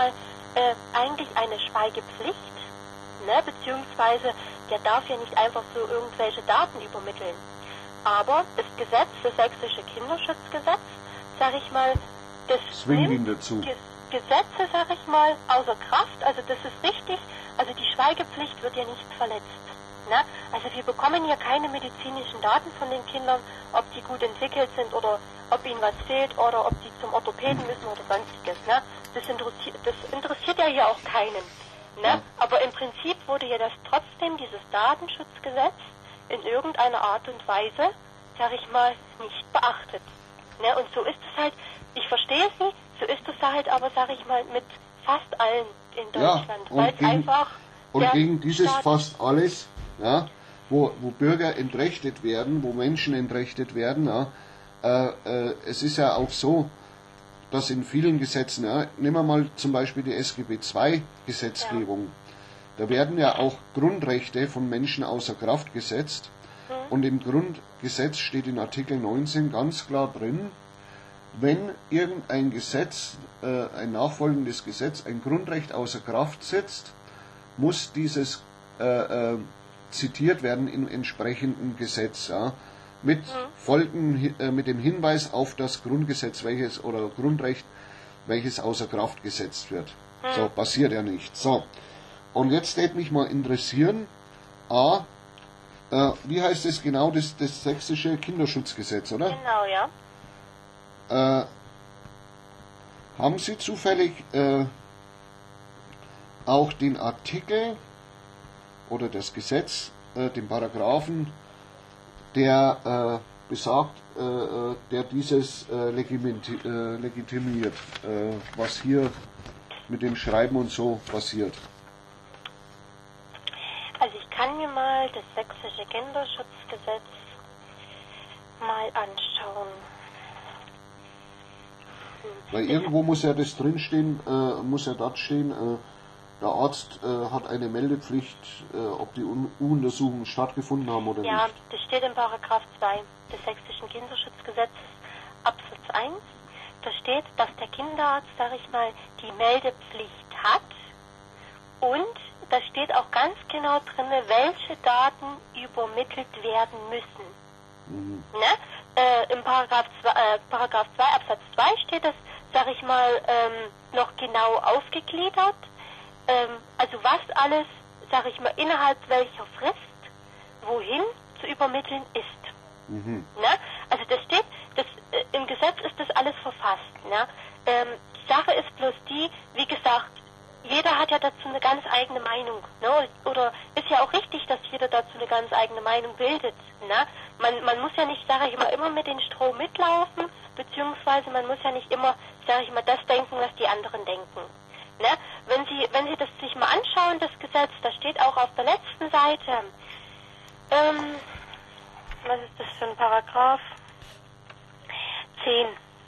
äh, eigentlich eine Schweigepflicht, ne? Beziehungsweise der darf ja nicht einfach so irgendwelche Daten übermitteln. Aber das Gesetz, das sächsische Kinderschutzgesetz, sag ich mal, das Zwingt ihn nimmt dazu. Ge Gesetze, sag ich mal, außer Kraft. Also das ist richtig, also die Schweigepflicht wird ja nicht verletzt. Ne? Also wir bekommen hier keine medizinischen Daten von den Kindern, ob die gut entwickelt sind oder ob ihnen was fehlt oder ob die zum Orthopäden müssen oder sonstiges. Ne? Das, interessiert, das interessiert ja hier auch keinen. Ne? Ja. Aber im Prinzip wurde ja das trotzdem, dieses Datenschutzgesetz, in irgendeiner Art und Weise, sag ich mal, nicht beachtet. Ne? Und so ist es halt, ich verstehe Sie, so ist es halt aber, sag ich mal, mit fast allen in Deutschland. Ja, weil und es gegen, einfach und der gegen dieses Staat- fast alles, ja, wo, wo Bürger entrechtet werden, wo Menschen entrechtet werden, ja, äh, äh, es ist ja auch so, dass in vielen Gesetzen, ja, nehmen wir mal zum Beispiel die S G B zwei Gesetzgebung, da werden ja auch Grundrechte von Menschen außer Kraft gesetzt. Mhm. Und im Grundgesetz steht in Artikel neunzehn ganz klar drin, wenn irgendein Gesetz, äh, ein nachfolgendes Gesetz, ein Grundrecht außer Kraft setzt, muss dieses äh, äh, zitiert werden im entsprechenden Gesetz, ja, mit Folgen, äh, mit dem Hinweis auf das Grundgesetz, welches oder Grundrecht, welches außer Kraft gesetzt wird. So, passiert ja nicht. So, und jetzt würde mich mal interessieren, a, äh, wie heißt es genau, das, das sächsische Kinderschutzgesetz, oder? Genau, ja. Äh, haben Sie zufällig äh, auch den Artikel oder das Gesetz, äh, den Paragraphen, der äh, besagt, äh, äh, der dieses äh, legimiti äh, legitimiert, äh, was hier mit dem Schreiben und so passiert? Also ich kann mir mal das sächsische Kinderschutzgesetz mal anschauen. Weil irgendwo muss ja das drinstehen, äh, muss ja dort stehen, äh, der Arzt äh, hat eine Meldepflicht, äh, ob die Un U-Untersuchungen stattgefunden haben oder Ja, nicht. das steht in Paragraph zwei des sächsischen Kinderschutzgesetzes Absatz eins. Da steht, dass der Kinderarzt, sag ich mal, die Meldepflicht hat und da steht auch ganz genau drin, welche Daten übermittelt werden müssen. Mhm. Ne? Äh, Im Paragraph zwei, äh, Paragraph zwei Absatz zwei steht das, sag ich mal, ähm, noch genau aufgegliedert. Ähm, also was alles, sag ich mal, innerhalb welcher Frist wohin zu übermitteln ist. Mhm. Ne? Also das steht, das, äh, im Gesetz ist das alles verfasst. Ne? Ähm, die Sache ist bloß die, wie gesagt, jeder hat ja dazu eine ganz eigene Meinung. Ne? Oder ist ja auch richtig, dass jeder dazu eine ganz eigene Meinung bildet. Ne? Man, man muss ja nicht, sage ich mal, immer mit den Strom mitlaufen, beziehungsweise man muss ja nicht immer, sage ich mal, das denken, was die anderen denken. Ne? Wenn Sie, wenn Sie das sich mal anschauen, das Gesetz, da steht auch auf der letzten Seite, ähm, was ist das für ein Paragraph? zehn.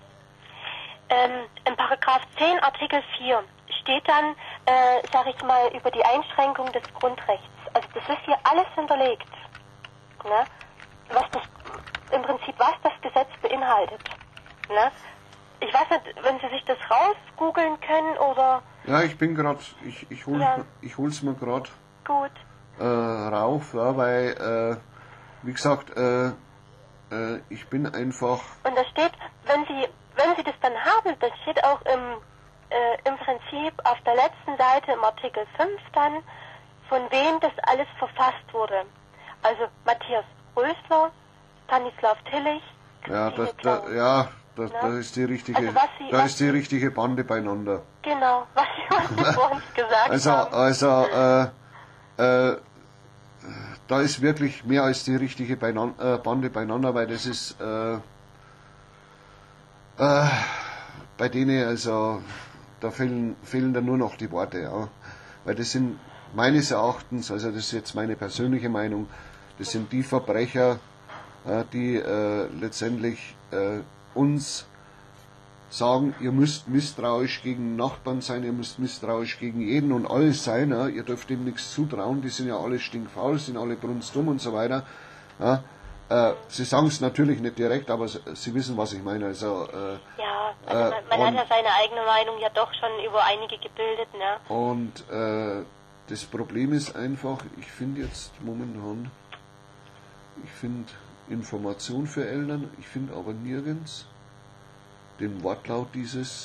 Ähm, Im Paragraph zehn Artikel vier steht dann, äh, sag ich mal, über die Einschränkung des Grundrechts. Also das ist hier alles hinterlegt. Ne? Was das, im Prinzip, was das Gesetz beinhaltet. Ne? Ich weiß nicht, wenn Sie sich das rausgoogeln können oder... Ja, ich bin gerade, ich, ich, hol, Ja. ich hol's mir gerade Gut. äh, rauf, ja, weil, äh, wie gesagt, äh, äh, ich bin einfach, Und da steht, wenn Sie, wenn Sie das dann haben, das steht auch im, äh, im Prinzip auf der letzten Seite im Artikel fünf dann, von wem das alles verfasst wurde. Also Matthias Rösler, Stanislav Tillich, ja, Christine das, da, Klaus. ja, das, Ne? das ist die richtige, Also was Sie- da was ist die Sie- richtige Bande beieinander. Genau, was Sie, was Sie vorhin gesagt Also, haben. also, äh, äh, da ist wirklich mehr als die richtige Beinan äh, Bande beieinander, weil das ist, äh, äh, bei denen, also, da fehlen, fehlen dann nur noch die Worte, ja. Weil das sind meines Erachtens, also das ist jetzt meine persönliche Meinung, das sind die Verbrecher, äh, die äh, letztendlich äh, uns sagen, ihr müsst misstrauisch gegen Nachbarn sein, ihr müsst misstrauisch gegen jeden und alles sein, ja, ihr dürft dem nichts zutrauen, die sind ja alle stinkfaul, sind alle brunstdumm und so weiter. Ja, Äh, Sie sagen es natürlich nicht direkt, aber Sie wissen, was ich meine. Also, äh, ja, also man, man äh, hat ja seine eigene Meinung ja doch schon über einige gebildet, ne? Und äh, das Problem ist einfach, ich finde jetzt momentan, ich finde Information für Eltern, ich finde aber nirgends den Wortlaut dieses.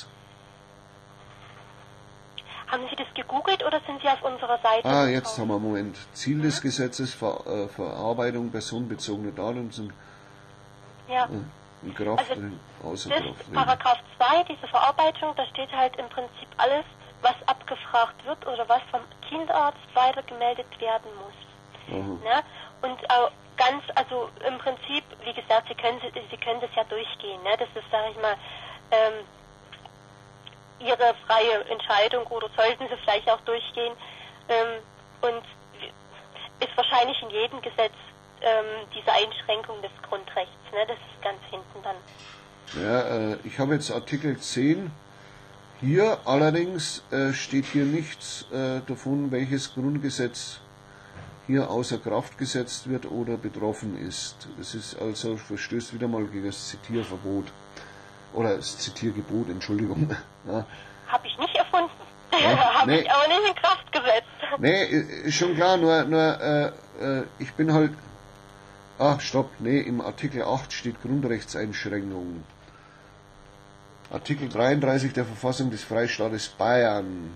Haben Sie das gegoogelt oder sind Sie auf unserer Seite? Ah, gekommen? jetzt haben wir einen Moment. Ziel des Gesetzes, Ver, äh, Verarbeitung personenbezogener Daten zum Ja. äh, in Kraft, Also, außer Das Kraft. Paragraph zwei, diese Verarbeitung, da steht halt im Prinzip alles, was abgefragt wird oder was vom Kinderarzt weitergemeldet werden muss. Aha. Ne? Und auch ganz, also im Prinzip, wie gesagt, Sie können, Sie können das ja durchgehen. Ne? Das ist, sage ich mal, ähm, Ihre freie Entscheidung oder sollten Sie vielleicht auch durchgehen. Ähm, und ist wahrscheinlich in jedem Gesetz ähm, diese Einschränkung des Grundrechts. Ne? Das ist ganz hinten dann. Ja, äh, ich habe jetzt Artikel zehn. Hier allerdings äh, steht hier nichts äh, davon, welches Grundgesetz hier außer Kraft gesetzt wird oder betroffen ist. Es ist also, verstößt wieder mal gegen das Zitierverbot. Oder das Zitiergebot, Entschuldigung. Ja. Habe ich nicht erfunden. Ja, Habe nee. ich aber nicht in Kraft gesetzt. Nee, ist schon klar, nur, nur äh, äh, ich bin halt... Ach, stopp, nee, im Artikel acht steht Grundrechtseinschränkung. Artikel dreiunddreißig der Verfassung des Freistaates Bayern.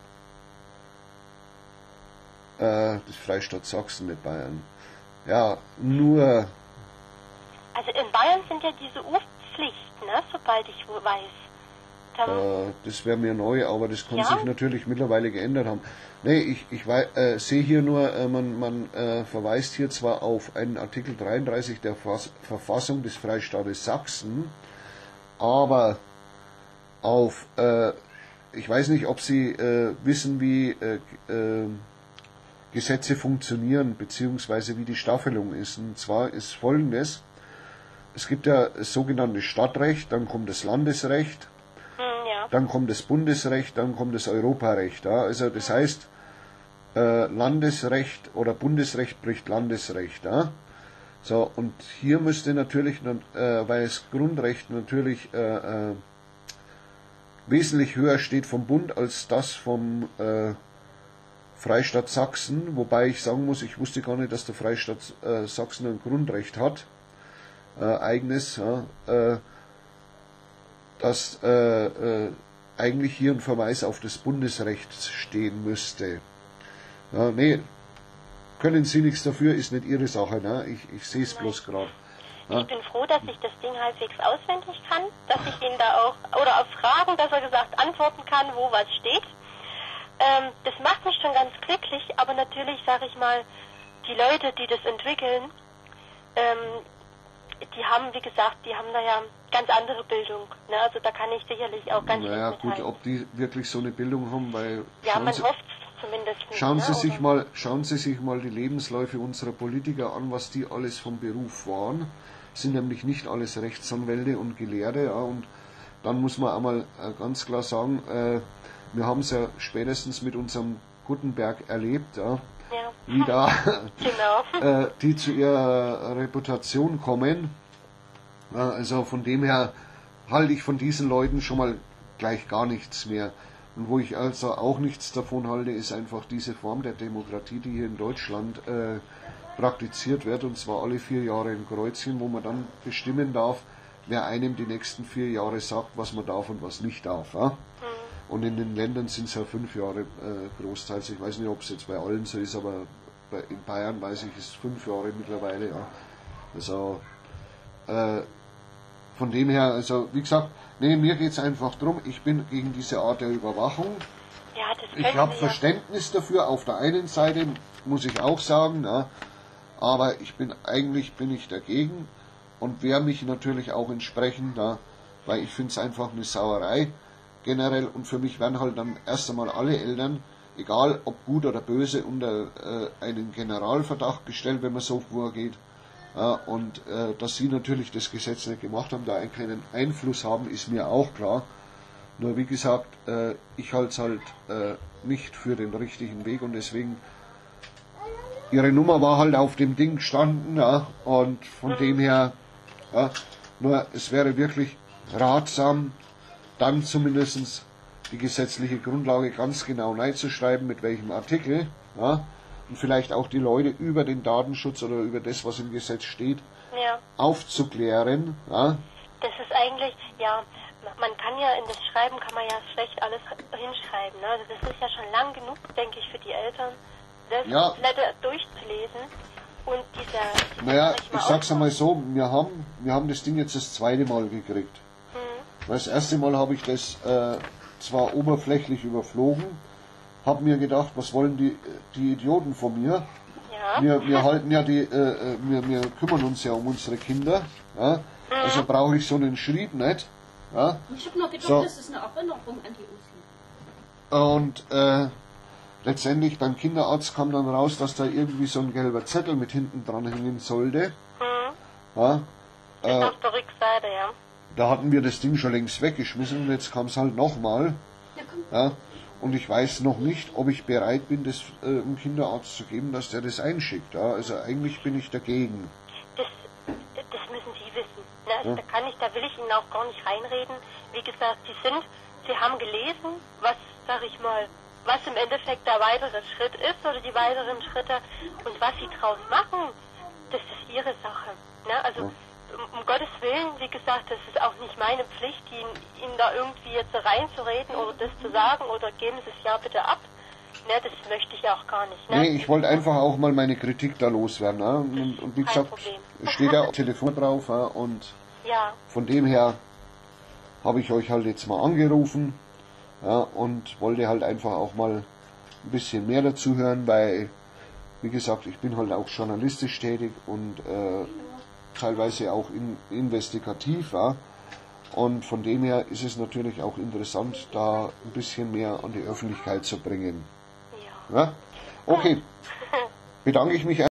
Äh, des Freistaats Sachsen, nicht Bayern. Ja, nur... Also in Bayern sind ja diese Urpflichten, ne, sobald ich wohl weiß. Da, Äh, das wäre mir neu, aber das kann Ja? sich natürlich mittlerweile geändert haben. Nee, ich, ich wei- äh, sehe hier nur, äh, man, man äh, verweist hier zwar auf einen Artikel dreiunddreißig der Fass- Verfassung des Freistaates Sachsen, aber auf, äh, ich weiß nicht, ob Sie äh, wissen, wie äh, äh, Gesetze funktionieren, beziehungsweise wie die Staffelung ist. Und zwar ist folgendes: Es gibt ja das sogenannte Stadtrecht, dann kommt das Landesrecht, hm, ja. dann kommt das Bundesrecht, dann kommt das Europarecht. Ja? Also das heißt, äh, Landesrecht oder Bundesrecht bricht Landesrecht. Ja? So, und hier müsste natürlich, äh, weil das Grundrecht natürlich äh, äh, wesentlich höher steht vom Bund als das vom äh, Freistaat Sachsen, wobei ich sagen muss, ich wusste gar nicht, dass der Freistaat äh, Sachsen ein Grundrecht hat, äh, eigenes, ja, äh, dass äh, äh, eigentlich hier ein Verweis auf das Bundesrecht stehen müsste. Ja, nee, können Sie nichts dafür, ist nicht Ihre Sache, ne? ich, ich sehe es bloß gerade. Ja. Ich bin froh, dass ich das Ding halbwegs auswendig kann, dass ich ihn da auch, oder auf Fragen, besser gesagt, antworten kann, wo was steht. Ähm, das macht mich schon ganz glücklich, aber natürlich, sage ich mal, die Leute, die das entwickeln, ähm, die haben, wie gesagt, die haben da ja ganz andere Bildung. Ne? Also da kann ich sicherlich auch ganz Naja, viel gut, mitteilen. ob die wirklich so eine Bildung haben, weil... Ja, schauen man Sie, hofft zumindest nicht. Schauen ne? Sie sich Oder- mal, schauen Sie sich mal die Lebensläufe unserer Politiker an, was die alles vom Beruf waren. Sind nämlich nicht alles Rechtsanwälte und Gelehrte, ja, und dann muss man einmal äh, ganz klar sagen, äh, wir haben es ja spätestens mit unserem Gutenberg erlebt, ja, Ja. wie da Genau. äh, die zu ihrer Reputation kommen. Ja, also von dem her halte ich von diesen Leuten schon mal gleich gar nichts mehr. Und wo ich also auch nichts davon halte, ist einfach diese Form der Demokratie, die hier in Deutschland äh, praktiziert wird, und zwar alle vier Jahre ein Kreuzchen, wo man dann bestimmen darf, wer einem die nächsten vier Jahre sagt, was man darf und was nicht darf. Ja? Und in den Ländern sind es ja fünf Jahre äh, großteils. Ich weiß nicht, ob es jetzt bei allen so ist, aber bei, in Bayern weiß ich, ist es fünf Jahre mittlerweile. Ja. Also äh, von dem her, also wie gesagt, nee, mir geht es einfach darum, ich bin gegen diese Art der Überwachung. Ja, das Ich können habe Sie ja. Verständnis dafür, auf der einen Seite muss ich auch sagen, ja, aber ich bin eigentlich bin ich dagegen und wehre mich natürlich auch entsprechend, ja, weil ich finde es einfach eine Sauerei generell, und für mich werden halt dann erst einmal alle Eltern, egal ob gut oder böse, unter äh, einen Generalverdacht gestellt, wenn man so vorgeht. Ja, und äh, dass sie natürlich das Gesetz nicht gemacht haben, da einen keinen Einfluss haben, ist mir auch klar. Nur wie gesagt, äh, ich halte es halt äh, nicht für den richtigen Weg, und deswegen ihre Nummer war halt auf dem Ding gestanden, ja, und von dem her, ja, nur es wäre wirklich ratsam, dann zumindest die gesetzliche Grundlage ganz genau reinzuschreiben, mit welchem Artikel, ja, und vielleicht auch die Leute über den Datenschutz oder über das, was im Gesetz steht, Ja. aufzuklären. Ja. Das ist eigentlich, ja, man kann ja in das Schreiben, kann man ja schlecht alles hinschreiben. Ne? Also das ist ja schon lang genug, denke ich, für die Eltern, das Ja. komplette durchzulesen. Und dieser, Naja, sag mal, ich sag's Aufbau. einmal so, wir haben, wir haben das Ding jetzt das zweite Mal gekriegt. Hm. Das erste Mal habe ich das äh, zwar oberflächlich überflogen, habe mir gedacht, was wollen die, die Idioten von mir? Ja. Wir, wir halten ja die, äh, wir, wir kümmern uns ja um unsere Kinder, ja? Also brauche ich so einen Schrieb nicht. Ja? Ich habe nur gedacht, So. das ist eine Erinnerung an die Uschi. Und äh, letztendlich beim Kinderarzt kam dann raus, dass da irgendwie so ein gelber Zettel mit hinten dran hängen sollte. Hm. Ja? Äh, Auf der Rückseite, ja. da hatten wir das Ding schon längst weggeschmissen und jetzt kam es halt nochmal. Ja, komm. Ja? Und ich weiß noch nicht, ob ich bereit bin, das äh, dem Kinderarzt zu geben, dass der das einschickt. Ja? Also eigentlich bin ich dagegen. Das, das müssen Sie wissen. Ne? Also Ja. da kann ich, da will ich Ihnen auch gar nicht reinreden. Wie gesagt, Sie sind, Sie haben gelesen, was, sag ich mal, was im Endeffekt der weitere Schritt ist oder die weiteren Schritte und was Sie draus machen, das ist Ihre Sache. Ne? Also Ja. um, um Gottes Willen, wie gesagt, das ist auch nicht meine Pflicht, Ihnen, Ihnen da irgendwie jetzt reinzureden oder das zu sagen oder geben Sie es ja bitte ab. Ne, das möchte ich auch gar nicht. Ne? Nee, ich wollte einfach auch mal meine Kritik da loswerden. Ja? Und, und wie Kein gesagt, Problem. steht ja Telefon drauf. Ja? Und Ja, von dem her habe ich euch halt jetzt mal angerufen, ja, und wollte halt einfach auch mal ein bisschen mehr dazu hören, weil, wie gesagt, ich bin halt auch journalistisch tätig und äh, teilweise auch in, investigativ. Ja. Und von dem her ist es natürlich auch interessant, da ein bisschen mehr an die Öffentlichkeit zu bringen. ja. Ja. Okay, bedanke ich mich.